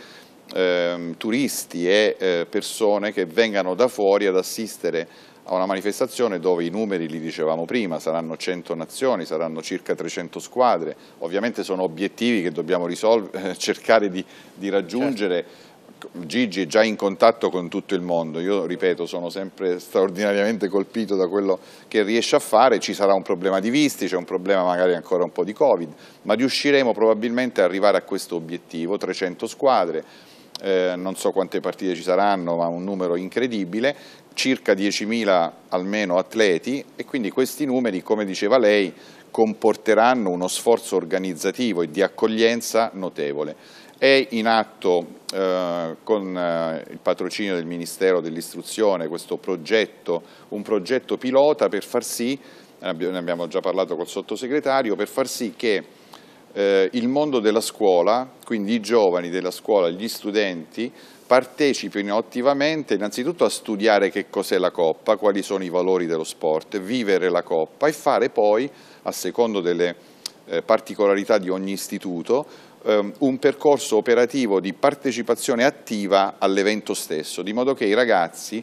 eh, turisti e eh, persone che vengano da fuori ad assistere a una manifestazione dove i numeri, li dicevamo prima, saranno cento nazioni, saranno circa trecento squadre, ovviamente sono obiettivi che dobbiamo risolvere, cercare di, di raggiungere. Certo. Gigi è già in contatto con tutto il mondo, io ripeto sono sempre straordinariamente colpito da quello che riesce a fare, ci sarà un problema di visti, c'è un problema magari ancora un po' di Covid, ma riusciremo probabilmente ad arrivare a questo obiettivo, trecento squadre, eh, non so quante partite ci saranno, ma un numero incredibile, circa diecimila almeno atleti, e quindi questi numeri, come diceva lei, comporteranno uno sforzo organizzativo e di accoglienza notevole. È in atto eh, con eh, il patrocinio del Ministero dell'Istruzione questo progetto, un progetto pilota per far sì, ne abbiamo già parlato col sottosegretario, per far sì che eh, il mondo della scuola, quindi i giovani della scuola, gli studenti, partecipino attivamente innanzitutto a studiare che cos'è la Coppa, quali sono i valori dello sport, vivere la Coppa e fare poi, a secondo delle eh, particolarità di ogni istituto, un percorso operativo di partecipazione attiva all'evento stesso, di modo che i ragazzi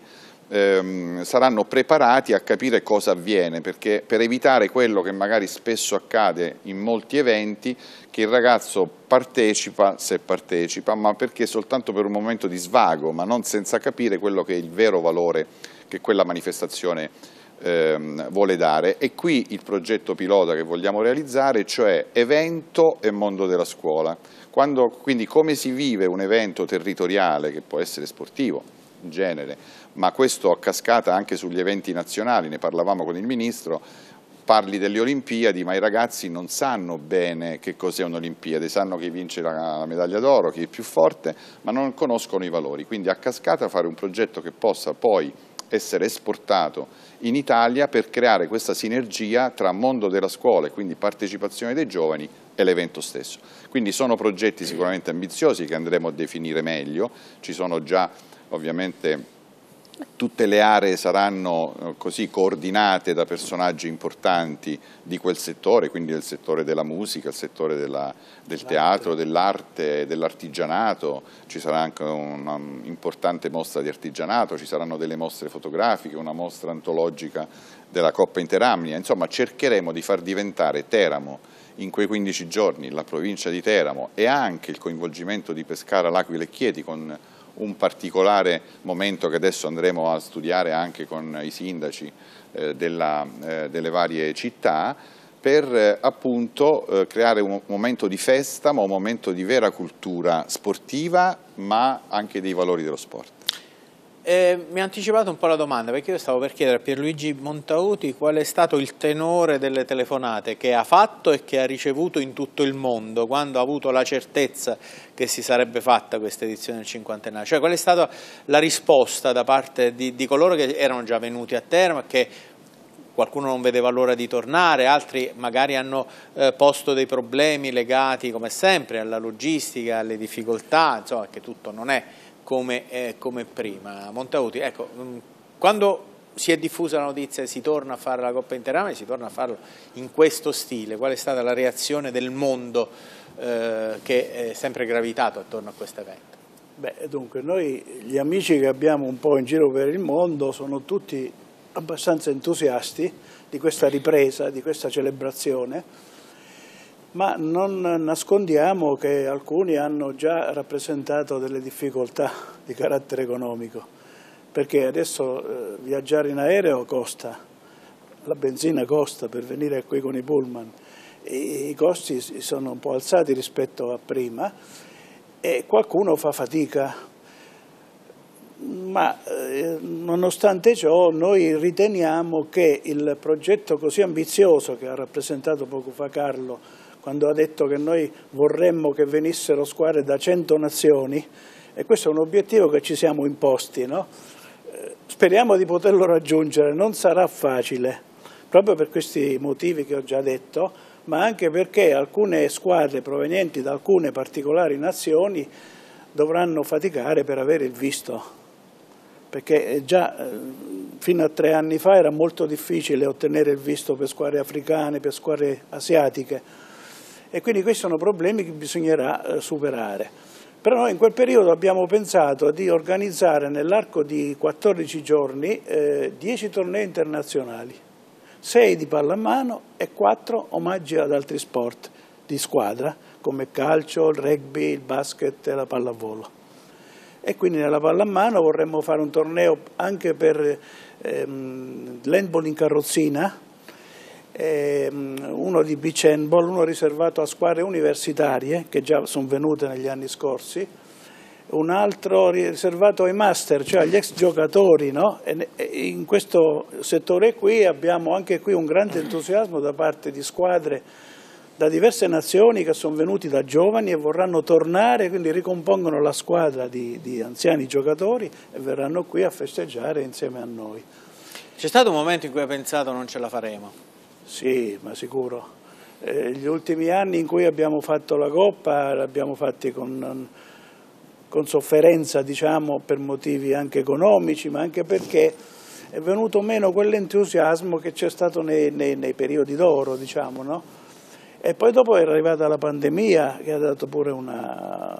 ehm, saranno preparati a capire cosa avviene, perché per evitare quello che magari spesso accade in molti eventi, che il ragazzo partecipa, se partecipa, ma perché soltanto per un momento di svago, ma non senza capire quello che è il vero valore che quella manifestazione Ehm, vuole dare. E qui il progetto pilota che vogliamo realizzare, cioè evento e mondo della scuola. Quando, quindi come si vive un evento territoriale, che può essere sportivo in genere, ma questo a cascata anche sugli eventi nazionali, ne parlavamo con il Ministro, parli delle Olimpiadi, ma i ragazzi non sanno bene che cos'è un'Olimpiade, sanno chi vince la medaglia d'oro, chi è più forte, ma non conoscono i valori. Quindi a cascata fare un progetto che possa poi essere esportato in Italia per creare questa sinergia tra mondo della scuola e quindi partecipazione dei giovani e l'evento stesso. Quindi sono progetti sicuramente ambiziosi che andremo a definire meglio, ci sono già ovviamente tutte le aree saranno così coordinate da personaggi importanti di quel settore, quindi del settore della musica, il settore della, del teatro, dell'arte, dell'artigianato, ci sarà anche un'importante mostra di artigianato, ci saranno delle mostre fotografiche, una mostra antologica della Coppa Interamnia, insomma cercheremo di far diventare Teramo in quei quindici giorni, la provincia di Teramo, e anche il coinvolgimento di Pescara, L'Aquila e Chieti con un particolare momento che adesso andremo a studiare anche con i sindaci eh, della, eh, delle varie città, per eh, appunto eh, creare un momento di festa, ma un momento di vera cultura sportiva, ma anche dei valori dello sport. Eh, mi ha anticipato un po' la domanda, perché io stavo per chiedere a Pierluigi Montauti qual è stato il tenore delle telefonate che ha fatto e che ha ricevuto in tutto il mondo quando ha avuto la certezza che si sarebbe fatta questa edizione del cinquantenario, cioè qual è stata la risposta da parte di, di coloro che erano già venuti a Teramo, che qualcuno non vedeva l'ora di tornare, altri magari hanno eh, posto dei problemi legati come sempre alla logistica, alle difficoltà, insomma che tutto non è Come, eh, come prima. Montauti, ecco, mh, quando si è diffusa la notizia che si torna a fare la Coppa Interamnia, si torna a farlo in questo stile, qual è stata la reazione del mondo eh, che è sempre gravitato attorno a questo evento? Beh, dunque, noi gli amici che abbiamo un po' in giro per il mondo sono tutti abbastanza entusiasti di questa ripresa, di questa celebrazione, ma non nascondiamo che alcuni hanno già rappresentato delle difficoltà di carattere economico, perché adesso eh, viaggiare in aereo costa, la benzina costa per venire qui con i pullman, i, i costi si sono un po' alzati rispetto a prima e qualcuno fa fatica, ma eh, nonostante ciò noi riteniamo che il progetto così ambizioso che ha rappresentato poco fa Carlo, quando ha detto che noi vorremmo che venissero squadre da cento nazioni, e questo è un obiettivo che ci siamo imposti, no? Eh, speriamo di poterlo raggiungere, non sarà facile, proprio per questi motivi che ho già detto, ma anche perché alcune squadre provenienti da alcune particolari nazioni dovranno faticare per avere il visto, perché già eh, fino a tre anni fa era molto difficile ottenere il visto per squadre africane, per squadre asiatiche, e quindi questi sono problemi che bisognerà eh, superare. Però noi in quel periodo abbiamo pensato di organizzare nell'arco di quattordici giorni eh, dieci tornei internazionali, sei di pallamano e quattro omaggi ad altri sport di squadra, come il calcio, il rugby, il basket e la pallavolo. E quindi nella pallamano vorremmo fare un torneo anche per ehm, l'handball in carrozzina, ehm, uno di beach handball, uno riservato a squadre universitarie che già sono venute negli anni scorsi, un altro riservato ai master, cioè agli ex giocatori, no? E in questo settore qui abbiamo anche qui un grande entusiasmo da parte di squadre da diverse nazioni che sono venuti da giovani e vorranno tornare, quindi ricompongono la squadra di, di anziani giocatori e verranno qui a festeggiare insieme a noi. C'è stato un momento in cui hai pensato non ce la faremo? Sì, ma sicuro. Eh, gli ultimi anni in cui abbiamo fatto la Coppa l'abbiamo fatti con, con sofferenza, diciamo, per motivi anche economici, ma anche perché è venuto meno quell'entusiasmo che c'è stato nei, nei, nei periodi d'oro, diciamo, no? E poi dopo è arrivata la pandemia che ha dato pure una,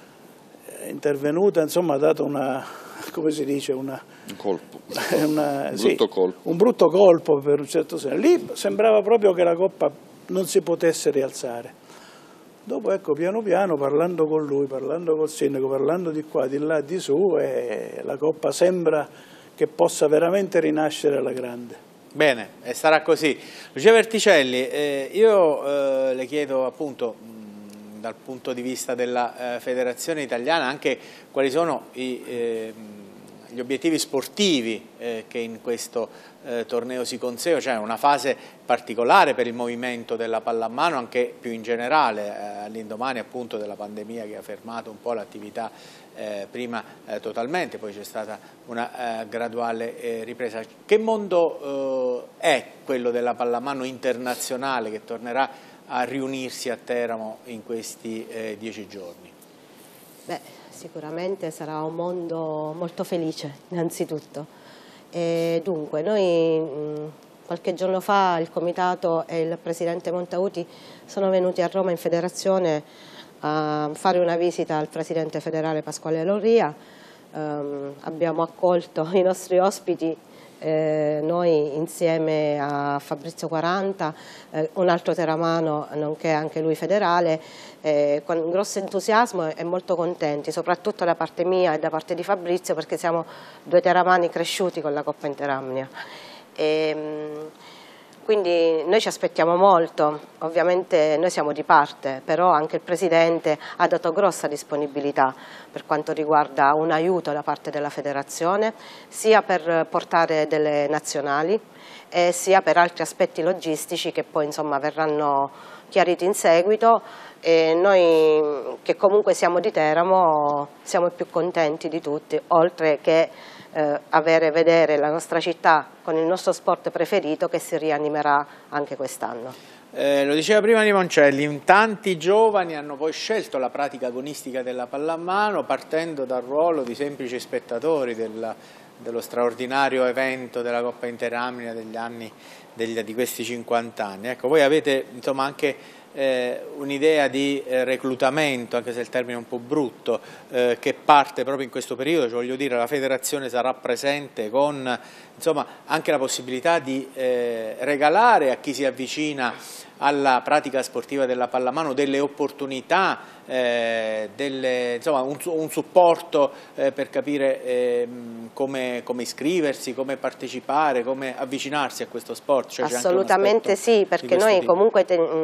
è intervenuta, insomma ha dato una, come si dice, una, un colpo, una, un, sì, brutto colpo. un brutto colpo per un certo senso. Lì sembrava proprio che la Coppa non si potesse rialzare. Dopo ecco piano piano parlando con lui, parlando col sindaco, parlando di qua, di là, di su, e la Coppa sembra che possa veramente rinascere alla grande. Bene, e sarà così. Lucia Verticelli, eh, io eh, le chiedo appunto mh, dal punto di vista della eh, Federazione Italiana anche quali sono i, eh, gli obiettivi sportivi eh, che in questo eh, torneo si consegue, cioè una fase particolare per il movimento della pallamano anche più in generale, eh, all'indomani appunto della pandemia che ha fermato un po' l'attività eh, prima eh, totalmente, poi c'è stata una eh, graduale eh, ripresa. Che mondo eh, è quello della pallamano internazionale che tornerà a riunirsi a Teramo in questi eh, dieci giorni? Beh, sicuramente sarà un mondo molto felice, innanzitutto. E dunque, noi mh, qualche giorno fa il Comitato e il Presidente Montauti sono venuti a Roma in Federazione a fare una visita al Presidente federale Pasquale Lorria. Um, abbiamo accolto i nostri ospiti, eh, noi insieme a Fabrizio quaranta, eh, un altro teramano, nonché anche lui federale, eh, con grosso entusiasmo e molto contenti, soprattutto da parte mia e da parte di Fabrizio, perché siamo due teramani cresciuti con la Coppa Interamnia. E, mh, quindi noi ci aspettiamo molto, ovviamente noi siamo di parte, però anche il Presidente ha dato grossa disponibilità per quanto riguarda un aiuto da parte della Federazione, sia per portare delle nazionali, eh, sia per altri aspetti logistici che poi insomma verranno chiariti in seguito. E noi che comunque siamo di Teramo siamo i più contenti di tutti, oltre che eh, avere vedere la nostra città con il nostro sport preferito che si rianimerà anche quest'anno. Eh, lo diceva prima Limoncelli, in tanti giovani hanno poi scelto la pratica agonistica della pallamano partendo dal ruolo di semplici spettatori della, dello straordinario evento della Coppa Interamnia degli anni degli, di questi cinquanta anni. Ecco, voi avete insomma anche Eh, un'idea di eh, reclutamento, anche se il termine è un po' brutto, eh, che parte proprio in questo periodo, cioè, voglio dire, la federazione sarà presente con insomma, anche la possibilità di eh, regalare a chi si avvicina alla pratica sportiva della pallamano delle opportunità, eh, delle, insomma, un, un supporto eh, per capire eh, come, come iscriversi, come partecipare, come avvicinarsi a questo sport. Cioè, assolutamente sì, perché noi tipo. comunque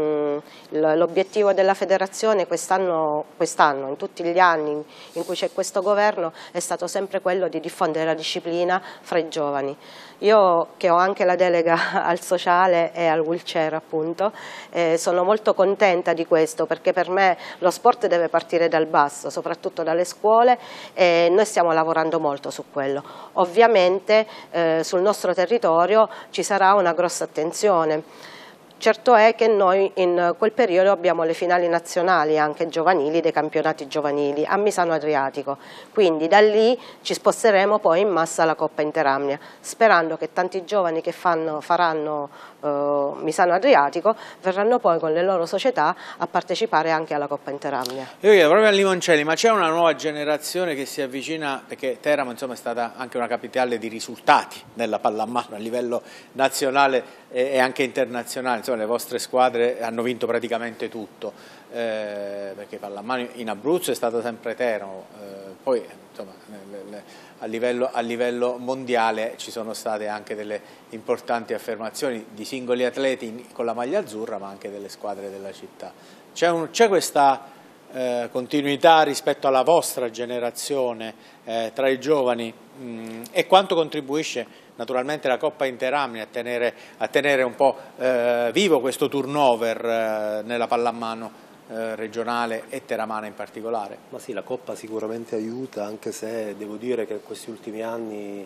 l'obiettivo della federazione quest'anno, quest'anno, in tutti gli anni in cui c'è questo governo, è stato sempre quello di diffondere la disciplina fra i giovani. Io che ho anche la delega al sociale e al wheelchair appunto, eh, sono molto contenta di questo, perché per me lo sport deve partire dal basso, soprattutto dalle scuole, e noi stiamo lavorando molto su quello. Ovviamente eh, sul nostro territorio ci sarà una grossa attenzione. Certo è che noi in quel periodo abbiamo le finali nazionali anche giovanili, dei campionati giovanili a Misano Adriatico, quindi da lì ci sposteremo poi in massa alla Coppa Interamnia, sperando che tanti giovani che fanno, faranno eh, Misano Adriatico verranno poi con le loro società a partecipare anche alla Coppa Interamnia. Io chiedo proprio a Limoncelli, ma c'è una nuova generazione che si avvicina, perché Teramo insomma è stata anche una capitale di risultati nella pallamano a livello nazionale e anche internazionale, insomma le vostre squadre hanno vinto praticamente tutto, eh, perché pallamano in Abruzzo è stato sempre Teramo, eh, poi insomma le, le, a, livello, a livello mondiale ci sono state anche delle importanti affermazioni di singoli atleti in, con la maglia azzurra, ma anche delle squadre della città. C'è questa eh, continuità rispetto alla vostra generazione eh, tra i giovani mh, e quanto contribuisce naturalmente la Coppa Interamnia a tenere, a tenere un po' eh, vivo questo turnover eh, nella pallamano eh, regionale e teramana in particolare? Ma sì, la Coppa sicuramente aiuta, anche se devo dire che in questi ultimi anni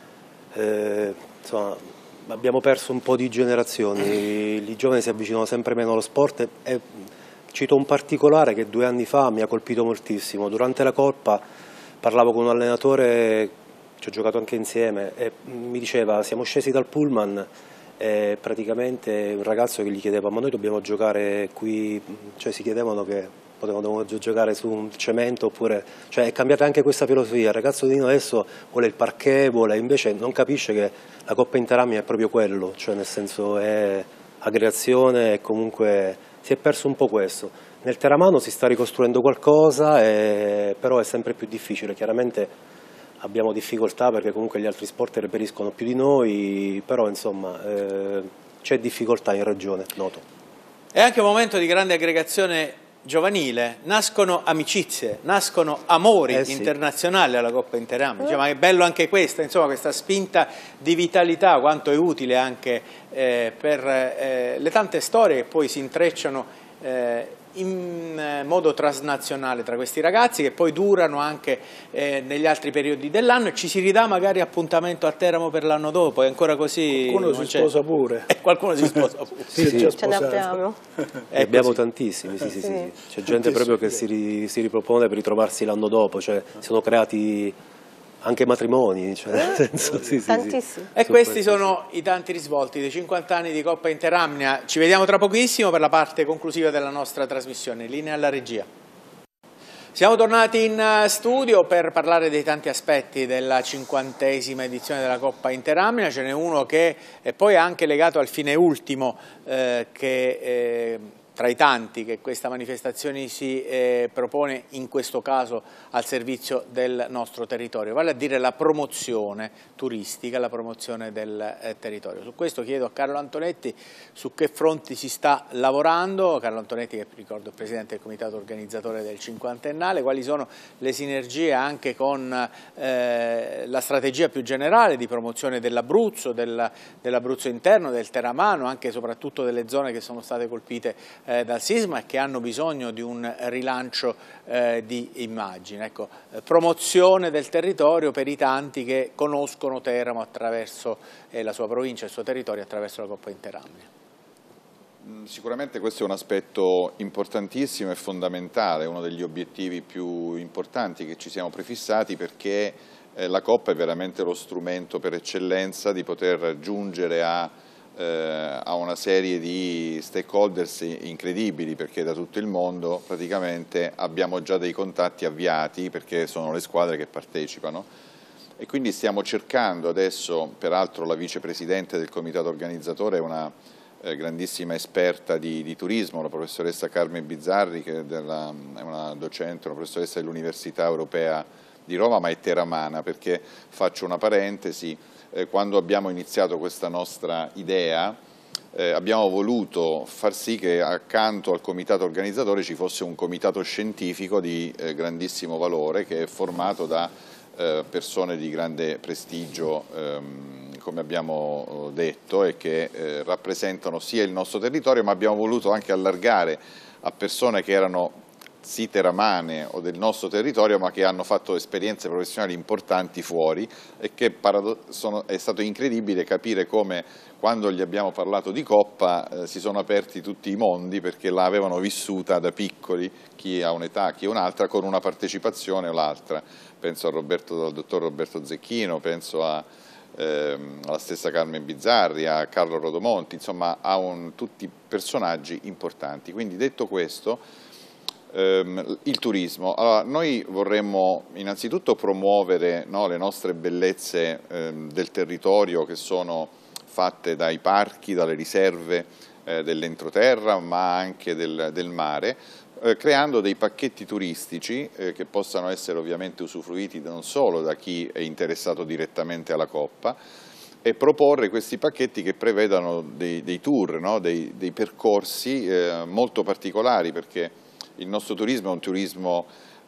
eh, insomma, abbiamo perso un po' di generazioni, i giovani si avvicinano sempre meno allo sport e, e cito un particolare che due anni fa mi ha colpito moltissimo. Durante la Coppa parlavo con un allenatore, ci ho giocato anche insieme, e mi diceva siamo scesi dal pullman e praticamente un ragazzo che gli chiedeva ma noi dobbiamo giocare qui, cioè si chiedevano che potevano giocare su un cemento oppure, cioè è cambiata anche questa filosofia, il ragazzo di adesso vuole il parquet, vuole, invece non capisce che la Coppa Interamnia è proprio quello, cioè nel senso è aggregazione e comunque si è perso un po' questo. Nel teramano si sta ricostruendo qualcosa, e, però è sempre più difficile, chiaramente abbiamo difficoltà perché comunque gli altri sport reperiscono più di noi, però insomma eh, c'è difficoltà in regione, noto. È anche un momento di grande aggregazione giovanile, nascono amicizie, nascono amori eh sì. internazionali alla Coppa Interamnia, cioè, ma è bello anche questa, insomma questa spinta di vitalità, quanto è utile anche eh, per eh, le tante storie che poi si intrecciano eh, in modo transnazionale tra questi ragazzi, che poi durano anche eh, negli altri periodi dell'anno, e ci si ridà magari appuntamento a Teramo per l'anno dopo, è ancora così? Qualcuno si sposa pure. Eh, qualcuno si sposa pure. sì, sì. Ce ne abbiamo. Eh, abbiamo tantissimi, sì, sì, sì. sì. C'è gente proprio che si, ri, si ripropone per ritrovarsi l'anno dopo, cioè sono creati anche matrimoni, cioè, nel senso, sì, tantissimi. Sì, sì. E questi sono i tanti risvolti dei cinquanta anni di Coppa Interamnia. Ci vediamo tra pochissimo per la parte conclusiva della nostra trasmissione. Linea alla regia. Siamo tornati in studio per parlare dei tanti aspetti della cinquantesima edizione della Coppa Interamnia. Ce n'è uno che è poi anche legato al fine ultimo eh, che eh, tra i tanti che questa manifestazione si eh, propone in questo caso al servizio del nostro territorio, vale a dire la promozione turistica, la promozione del eh, territorio. Su questo chiedo a Carlo Antonetti su che fronti si sta lavorando. Carlo Antonetti, che ricordo è Presidente del Comitato Organizzatore del cinquantennale, quali sono le sinergie anche con eh, la strategia più generale di promozione dell'Abruzzo, dell'Abruzzo interno, del teramano, anche e soprattutto delle zone che sono state colpite Eh, dal sisma e che hanno bisogno di un rilancio eh, di immagine. Ecco, eh, promozione del territorio per i tanti che conoscono Teramo attraverso eh, la sua provincia, il suo territorio, attraverso la Coppa Interamnia. Sicuramente questo è un aspetto importantissimo e fondamentale, uno degli obiettivi più importanti che ci siamo prefissati, perché eh, la Coppa è veramente lo strumento per eccellenza di poter giungere a a una serie di stakeholders incredibili, perché da tutto il mondo praticamente abbiamo già dei contatti avviati, perché sono le squadre che partecipano, e quindi stiamo cercando adesso, peraltro la vicepresidente del comitato organizzatore è una eh, grandissima esperta di, di turismo, la professoressa Carmen Bizzarri, che è, della, è una docente, una professoressa dell'Università Europea di Roma, ma è teramana, perché faccio una parentesi. Eh, quando abbiamo iniziato questa nostra idea eh, abbiamo voluto far sì che accanto al comitato organizzatore ci fosse un comitato scientifico di eh, grandissimo valore, che è formato da eh, persone di grande prestigio, ehm, come abbiamo detto, e che eh, rappresentano sia il nostro territorio, ma abbiamo voluto anche allargare a persone che erano sì teramane o del nostro territorio, ma che hanno fatto esperienze professionali importanti fuori, e che sono, è stato incredibile capire come quando gli abbiamo parlato di Coppa eh, si sono aperti tutti i mondi, perché l'avevano vissuta da piccoli, chi ha un'età, chi un'altra, con una partecipazione o l'altra. Penso a Roberto, al dottor Roberto Zecchino, penso a Ehm, alla stessa Carmen Bizzarri, a Carlo Rodomonti, insomma a un, tutti personaggi importanti. Quindi, detto questo, ehm, il turismo. Allora, noi vorremmo innanzitutto promuovere, no, le nostre bellezze ehm, del territorio, che sono fatte dai parchi, dalle riserve eh, dell'entroterra, ma anche del, del mare, Eh, creando dei pacchetti turistici eh, che possano essere ovviamente usufruiti non solo da chi è interessato direttamente alla Coppa, e proporre questi pacchetti che prevedano dei, dei tour, no? dei, dei percorsi eh, molto particolari, perché il nostro turismo è un turismo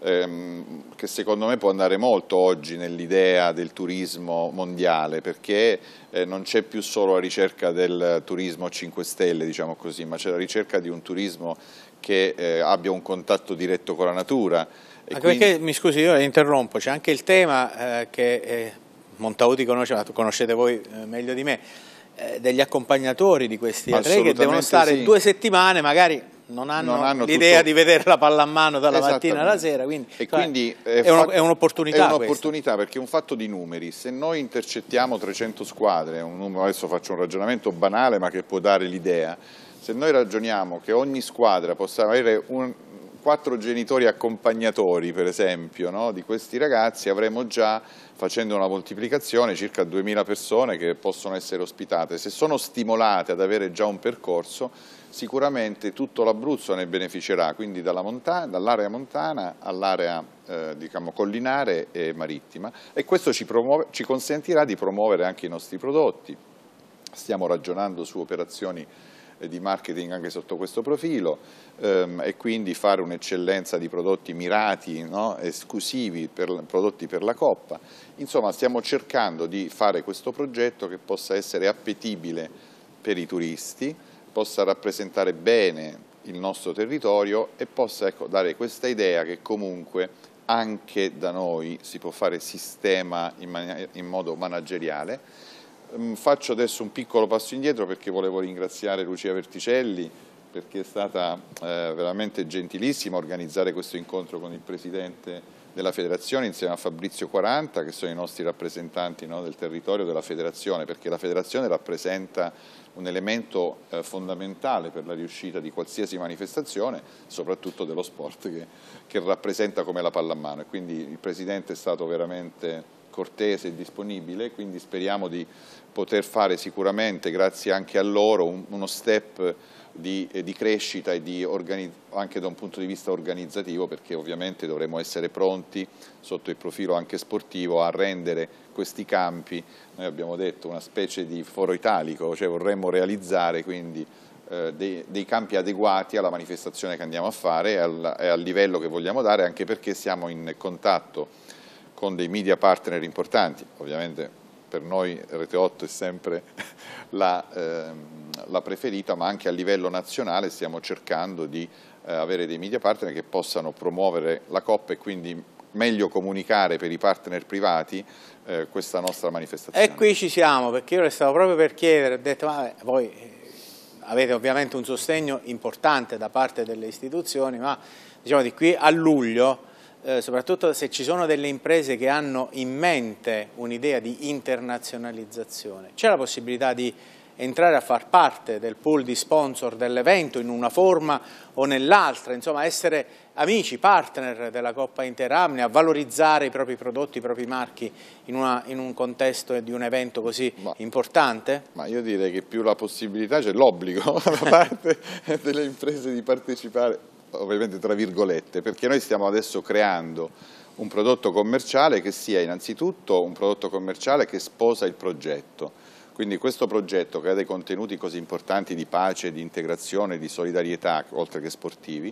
ehm, che secondo me può andare molto oggi nell'idea del turismo mondiale, perché eh, non c'è più solo la ricerca del turismo cinque stelle, diciamo così, ma c'è la ricerca di un turismo che eh, abbia un contatto diretto con la natura. E anche quindi... perché, mi scusi, io la interrompo, c'è anche il tema eh, che eh, Montauti conosce, ma conoscete voi eh, meglio di me, eh, degli accompagnatori di questi atleti che devono stare sì. due settimane, magari non hanno, hanno l'idea tutto... di vedere la pallamano dalla mattina alla sera, quindi, e quindi è, è un'opportunità. È un'opportunità perché è un fatto di numeri. Se noi intercettiamo trecento squadre, un numero, adesso faccio un ragionamento banale ma che può dare l'idea, se noi ragioniamo che ogni squadra possa avere un, quattro genitori accompagnatori, per esempio, no, di questi ragazzi, avremo già, facendo una moltiplicazione, circa duemila persone che possono essere ospitate. Se sono stimolate ad avere già un percorso, sicuramente tutto l'Abruzzo ne beneficerà, quindi dalla montagna, dall'area montana all'area eh, diciamo, collinare e marittima, e questo ci, promuove, ci consentirà di promuovere anche i nostri prodotti. Stiamo ragionando su operazioni di marketing anche sotto questo profilo ehm, e quindi fare un'eccellenza di prodotti mirati, no? esclusivi, per, prodotti per la Coppa. Insomma, stiamo cercando di fare questo progetto che possa essere appetibile per i turisti, possa rappresentare bene il nostro territorio e possa, ecco, dare questa idea che comunque anche da noi si può fare sistema in, in modo manageriale. Faccio adesso un piccolo passo indietro perché volevo ringraziare Lucia Verticelli, perché è stata eh, veramente gentilissima a organizzare questo incontro con il Presidente della Federazione insieme a Fabrizio quaranta, che sono i nostri rappresentanti, no, del territorio della Federazione, perché la Federazione rappresenta un elemento eh, fondamentale per la riuscita di qualsiasi manifestazione, soprattutto dello sport che, che rappresenta come la pallamano, e quindi il Presidente è stato veramente cortese e disponibile, quindi speriamo di poter fare sicuramente, grazie anche a loro, un, uno step di, eh, di crescita e di anche da un punto di vista organizzativo, perché ovviamente dovremo essere pronti sotto il profilo anche sportivo a rendere questi campi, noi abbiamo detto, una specie di foro italico, cioè vorremmo realizzare quindi eh, dei, dei campi adeguati alla manifestazione che andiamo a fare e al, e al livello che vogliamo dare, anche perché siamo in contatto con dei media partner importanti. Ovviamente per noi Rete otto è sempre la, ehm, la preferita, ma anche a livello nazionale stiamo cercando di eh, avere dei media partner che possano promuovere la Coppa e quindi meglio comunicare per i partner privati eh, questa nostra manifestazione. E qui ci siamo, perché io le stavo proprio per chiedere, ho detto, vabbè, voi avete ovviamente un sostegno importante da parte delle istituzioni, ma diciamo di qui a luglio, Eh, soprattutto se ci sono delle imprese che hanno in mente un'idea di internazionalizzazione, c'è la possibilità di entrare a far parte del pool di sponsor dell'evento in una forma o nell'altra, insomma essere amici, partner della Coppa Interamne, a valorizzare i propri prodotti, i propri marchi in, una, in un contesto di un evento così ma, importante? Ma io direi che più la possibilità c'è l'obbligo da parte delle imprese di partecipare, ovviamente tra virgolette, perché noi stiamo adesso creando un prodotto commerciale che sia innanzitutto un prodotto commerciale che sposa il progetto. Quindi questo progetto, che ha dei contenuti così importanti di pace, di integrazione, di solidarietà, oltre che sportivi,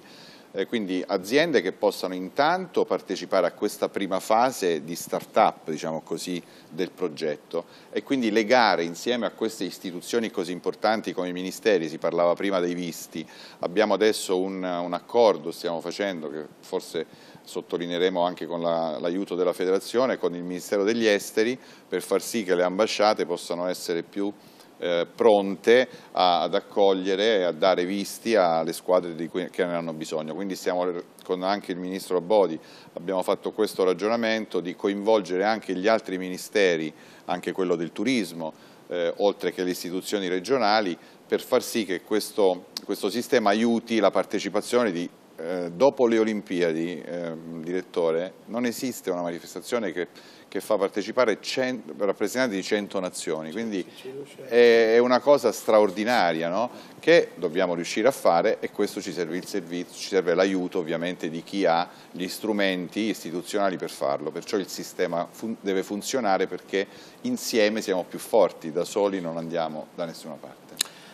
Eh, quindi aziende che possano intanto partecipare a questa prima fase di start-up, diciamo così, del progetto e quindi legare insieme a queste istituzioni così importanti come i ministeri, si parlava prima dei visti, abbiamo adesso un, un accordo, stiamo facendo, che forse sottolineeremo anche con l'aiuto la, della Federazione, con il Ministero degli Esteri, per far sì che le ambasciate possano essere più Eh, pronte a, ad accogliere e a dare visti alle squadre di cui, che ne hanno bisogno. Quindi stiamo con anche il Ministro Abodi, abbiamo fatto questo ragionamento di coinvolgere anche gli altri ministeri, anche quello del turismo, eh, oltre che le istituzioni regionali, per far sì che questo, questo sistema aiuti la partecipazione di eh, dopo le Olimpiadi, eh, direttore, non esiste una manifestazione che che fa partecipare cento, rappresentanti di cento nazioni, quindi è una cosa straordinaria, no? Che dobbiamo riuscire a fare, e questo ci serve il servizio, ci serve l'aiuto ovviamente di chi ha gli strumenti istituzionali per farlo, perciò il sistema fun- deve funzionare, perché insieme siamo più forti, da soli non andiamo da nessuna parte.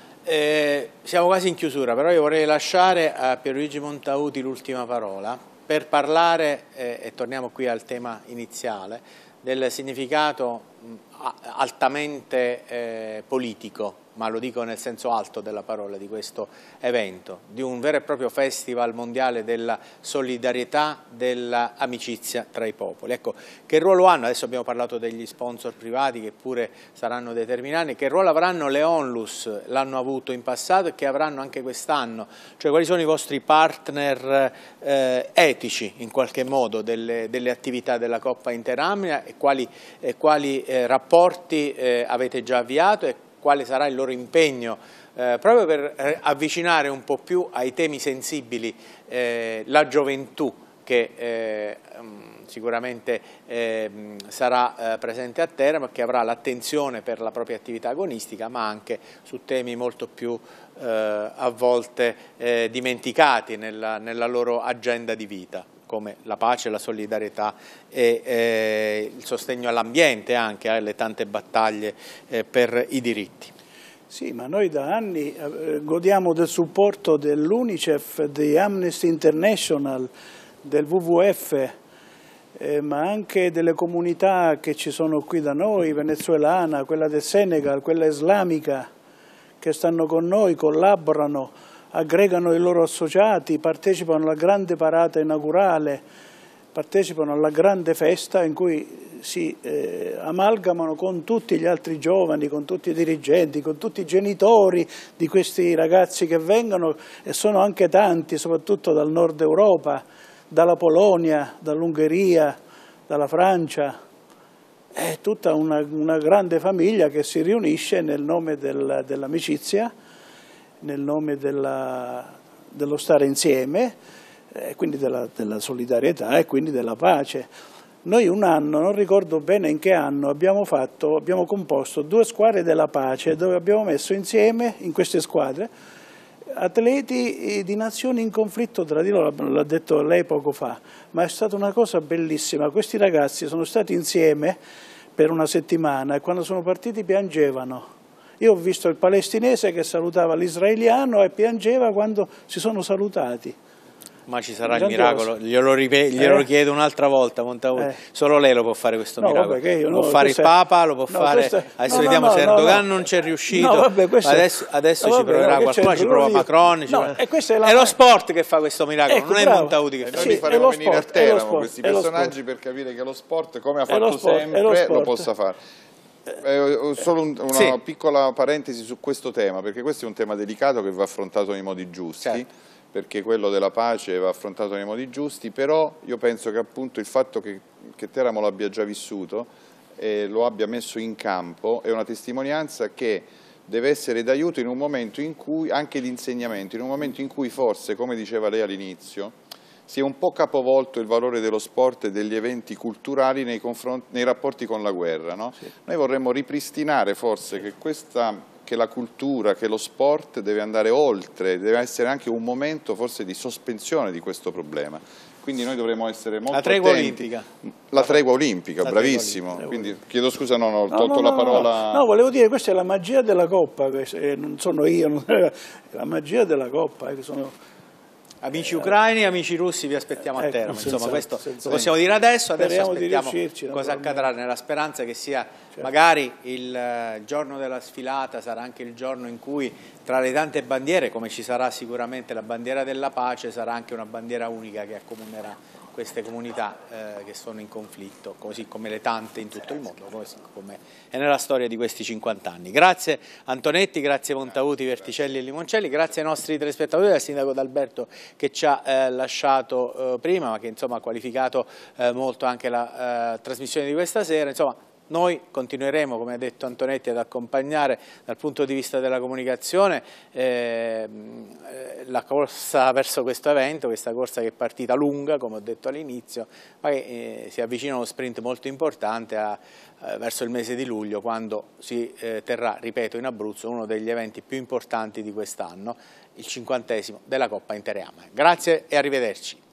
Eh, siamo quasi in chiusura, però io vorrei lasciare a Pierluigi Montauti l'ultima parola per parlare, eh, e torniamo qui al tema iniziale, del significato altamente eh, politico, ma lo dico nel senso alto della parola, di questo evento, di un vero e proprio festival mondiale della solidarietà, dell'amicizia tra i popoli. Ecco, che ruolo hanno, adesso abbiamo parlato degli sponsor privati che pure saranno determinanti, che ruolo avranno le Onlus, l'hanno avuto in passato e che avranno anche quest'anno, cioè quali sono i vostri partner eh, etici in qualche modo delle, delle attività della Coppa Interamina, e quali, eh, quali eh, rapporti eh, avete già avviato e quale sarà il loro impegno eh, proprio per eh, avvicinare un po' più ai temi sensibili eh, la gioventù che eh, sicuramente eh, sarà eh, presente a Teramo, che avrà l'attenzione per la propria attività agonistica, ma anche su temi molto più eh, a volte eh, dimenticati nella, nella loro agenda di vita, come la pace, la solidarietà e eh, il sostegno all'ambiente, anche alle tante battaglie eh, per i diritti. Sì, ma noi da anni eh, godiamo del supporto dell'Unicef, di Amnesty International, del W W F, eh, ma anche delle comunità che ci sono qui da noi, venezuelana, quella del Senegal, quella islamica, che stanno con noi, collaborano, aggregano i loro associati, partecipano alla grande parata inaugurale, partecipano alla grande festa in cui si eh, amalgamano con tutti gli altri giovani, con tutti i dirigenti, con tutti i genitori di questi ragazzi che vengono, e sono anche tanti, soprattutto dal nord Europa, dalla Polonia, dall'Ungheria, dalla Francia. È tutta una, una grande famiglia che si riunisce nel nome del, dell'amicizia, nel nome della, dello stare insieme, eh, quindi della, della solidarietà e quindi della pace. Noi un anno, non ricordo bene in che anno, abbiamo, fatto, abbiamo composto due squadre della pace, dove abbiamo messo insieme, in queste squadre, atleti di nazioni in conflitto tra di loro, l'ha detto lei poco fa, ma è stata una cosa bellissima. Questi ragazzi sono stati insieme per una settimana e quando sono partiti piangevano. Io ho visto il palestinese che salutava l'israeliano e piangeva quando si sono salutati. Ma ci sarà il miracolo, glielo, glielo eh? chiedo un'altra volta, Montauti, eh. solo lei lo può fare questo no, miracolo, vabbè, io, lo può no, fare il Papa, lo può no, fare, questa... adesso no, vediamo no, se Erdogan no, non c'è riuscito, no, vabbè, questo... adesso, adesso no, ci proverà qualcuno, ci prova Macron, ci prova... È, è, la... è lo sport che fa questo miracolo, ecco, non è Montauti che fa. Noi li faremo venire a Teramo questi personaggi per capire che lo sport, come ha fatto sempre, lo possa fare. Eh, solo un, una sì. piccola parentesi su questo tema, perché questo è un tema delicato che va affrontato nei modi giusti, certo. Perché quello della pace va affrontato nei modi giusti, però io penso che appunto il fatto che, che Teramo l'abbia già vissuto e lo abbia messo in campo è una testimonianza che deve essere d'aiuto in un momento in cui, anche di insegnamento, in un momento in cui forse, come diceva lei all'inizio, si è un po' capovolto il valore dello sport e degli eventi culturali nei, nei rapporti con la guerra. No? Sì. Noi vorremmo ripristinare forse che, questa, che la cultura, che lo sport deve andare oltre, deve essere anche un momento forse di sospensione di questo problema. Quindi noi dovremmo essere molto attenti. La tregua olimpica. La tregua olimpica, la bravissimo. Tregua olimpica. Quindi chiedo scusa, non ho no, tolto no, no, la parola. No, no, volevo dire, questa è la magia della Coppa, non sono io, non è la magia della Coppa, che sono... Amici ucraini, amici russi, vi aspettiamo a ecco, Teramo, insomma questo senza, lo possiamo dire adesso, adesso aspettiamo riuscirci, cosa accadrà, nella speranza che sia certo. magari il giorno della sfilata, sarà anche il giorno in cui tra le tante bandiere, come ci sarà sicuramente la bandiera della pace, sarà anche una bandiera unica che accomunerà queste comunità eh, che sono in conflitto, così come le tante in tutto il mondo, così come è nella storia di questi cinquanta anni. Grazie Antonetti, grazie Montaguti, Verticelli e Limoncelli, grazie ai nostri telespettatori, al sindaco D'Alberto che ci ha eh, lasciato eh, prima, ma che insomma ha qualificato eh, molto anche la eh, trasmissione di questa sera. Insomma, noi continueremo, come ha detto Antonetti, ad accompagnare dal punto di vista della comunicazione eh, la corsa verso questo evento, questa corsa che è partita lunga, come ho detto all'inizio, ma che eh, si avvicina a uno sprint molto importante a, eh, verso il mese di luglio, quando si eh, terrà, ripeto, in Abruzzo uno degli eventi più importanti di quest'anno, il cinquantesimo della Coppa Intereama. Grazie e arrivederci.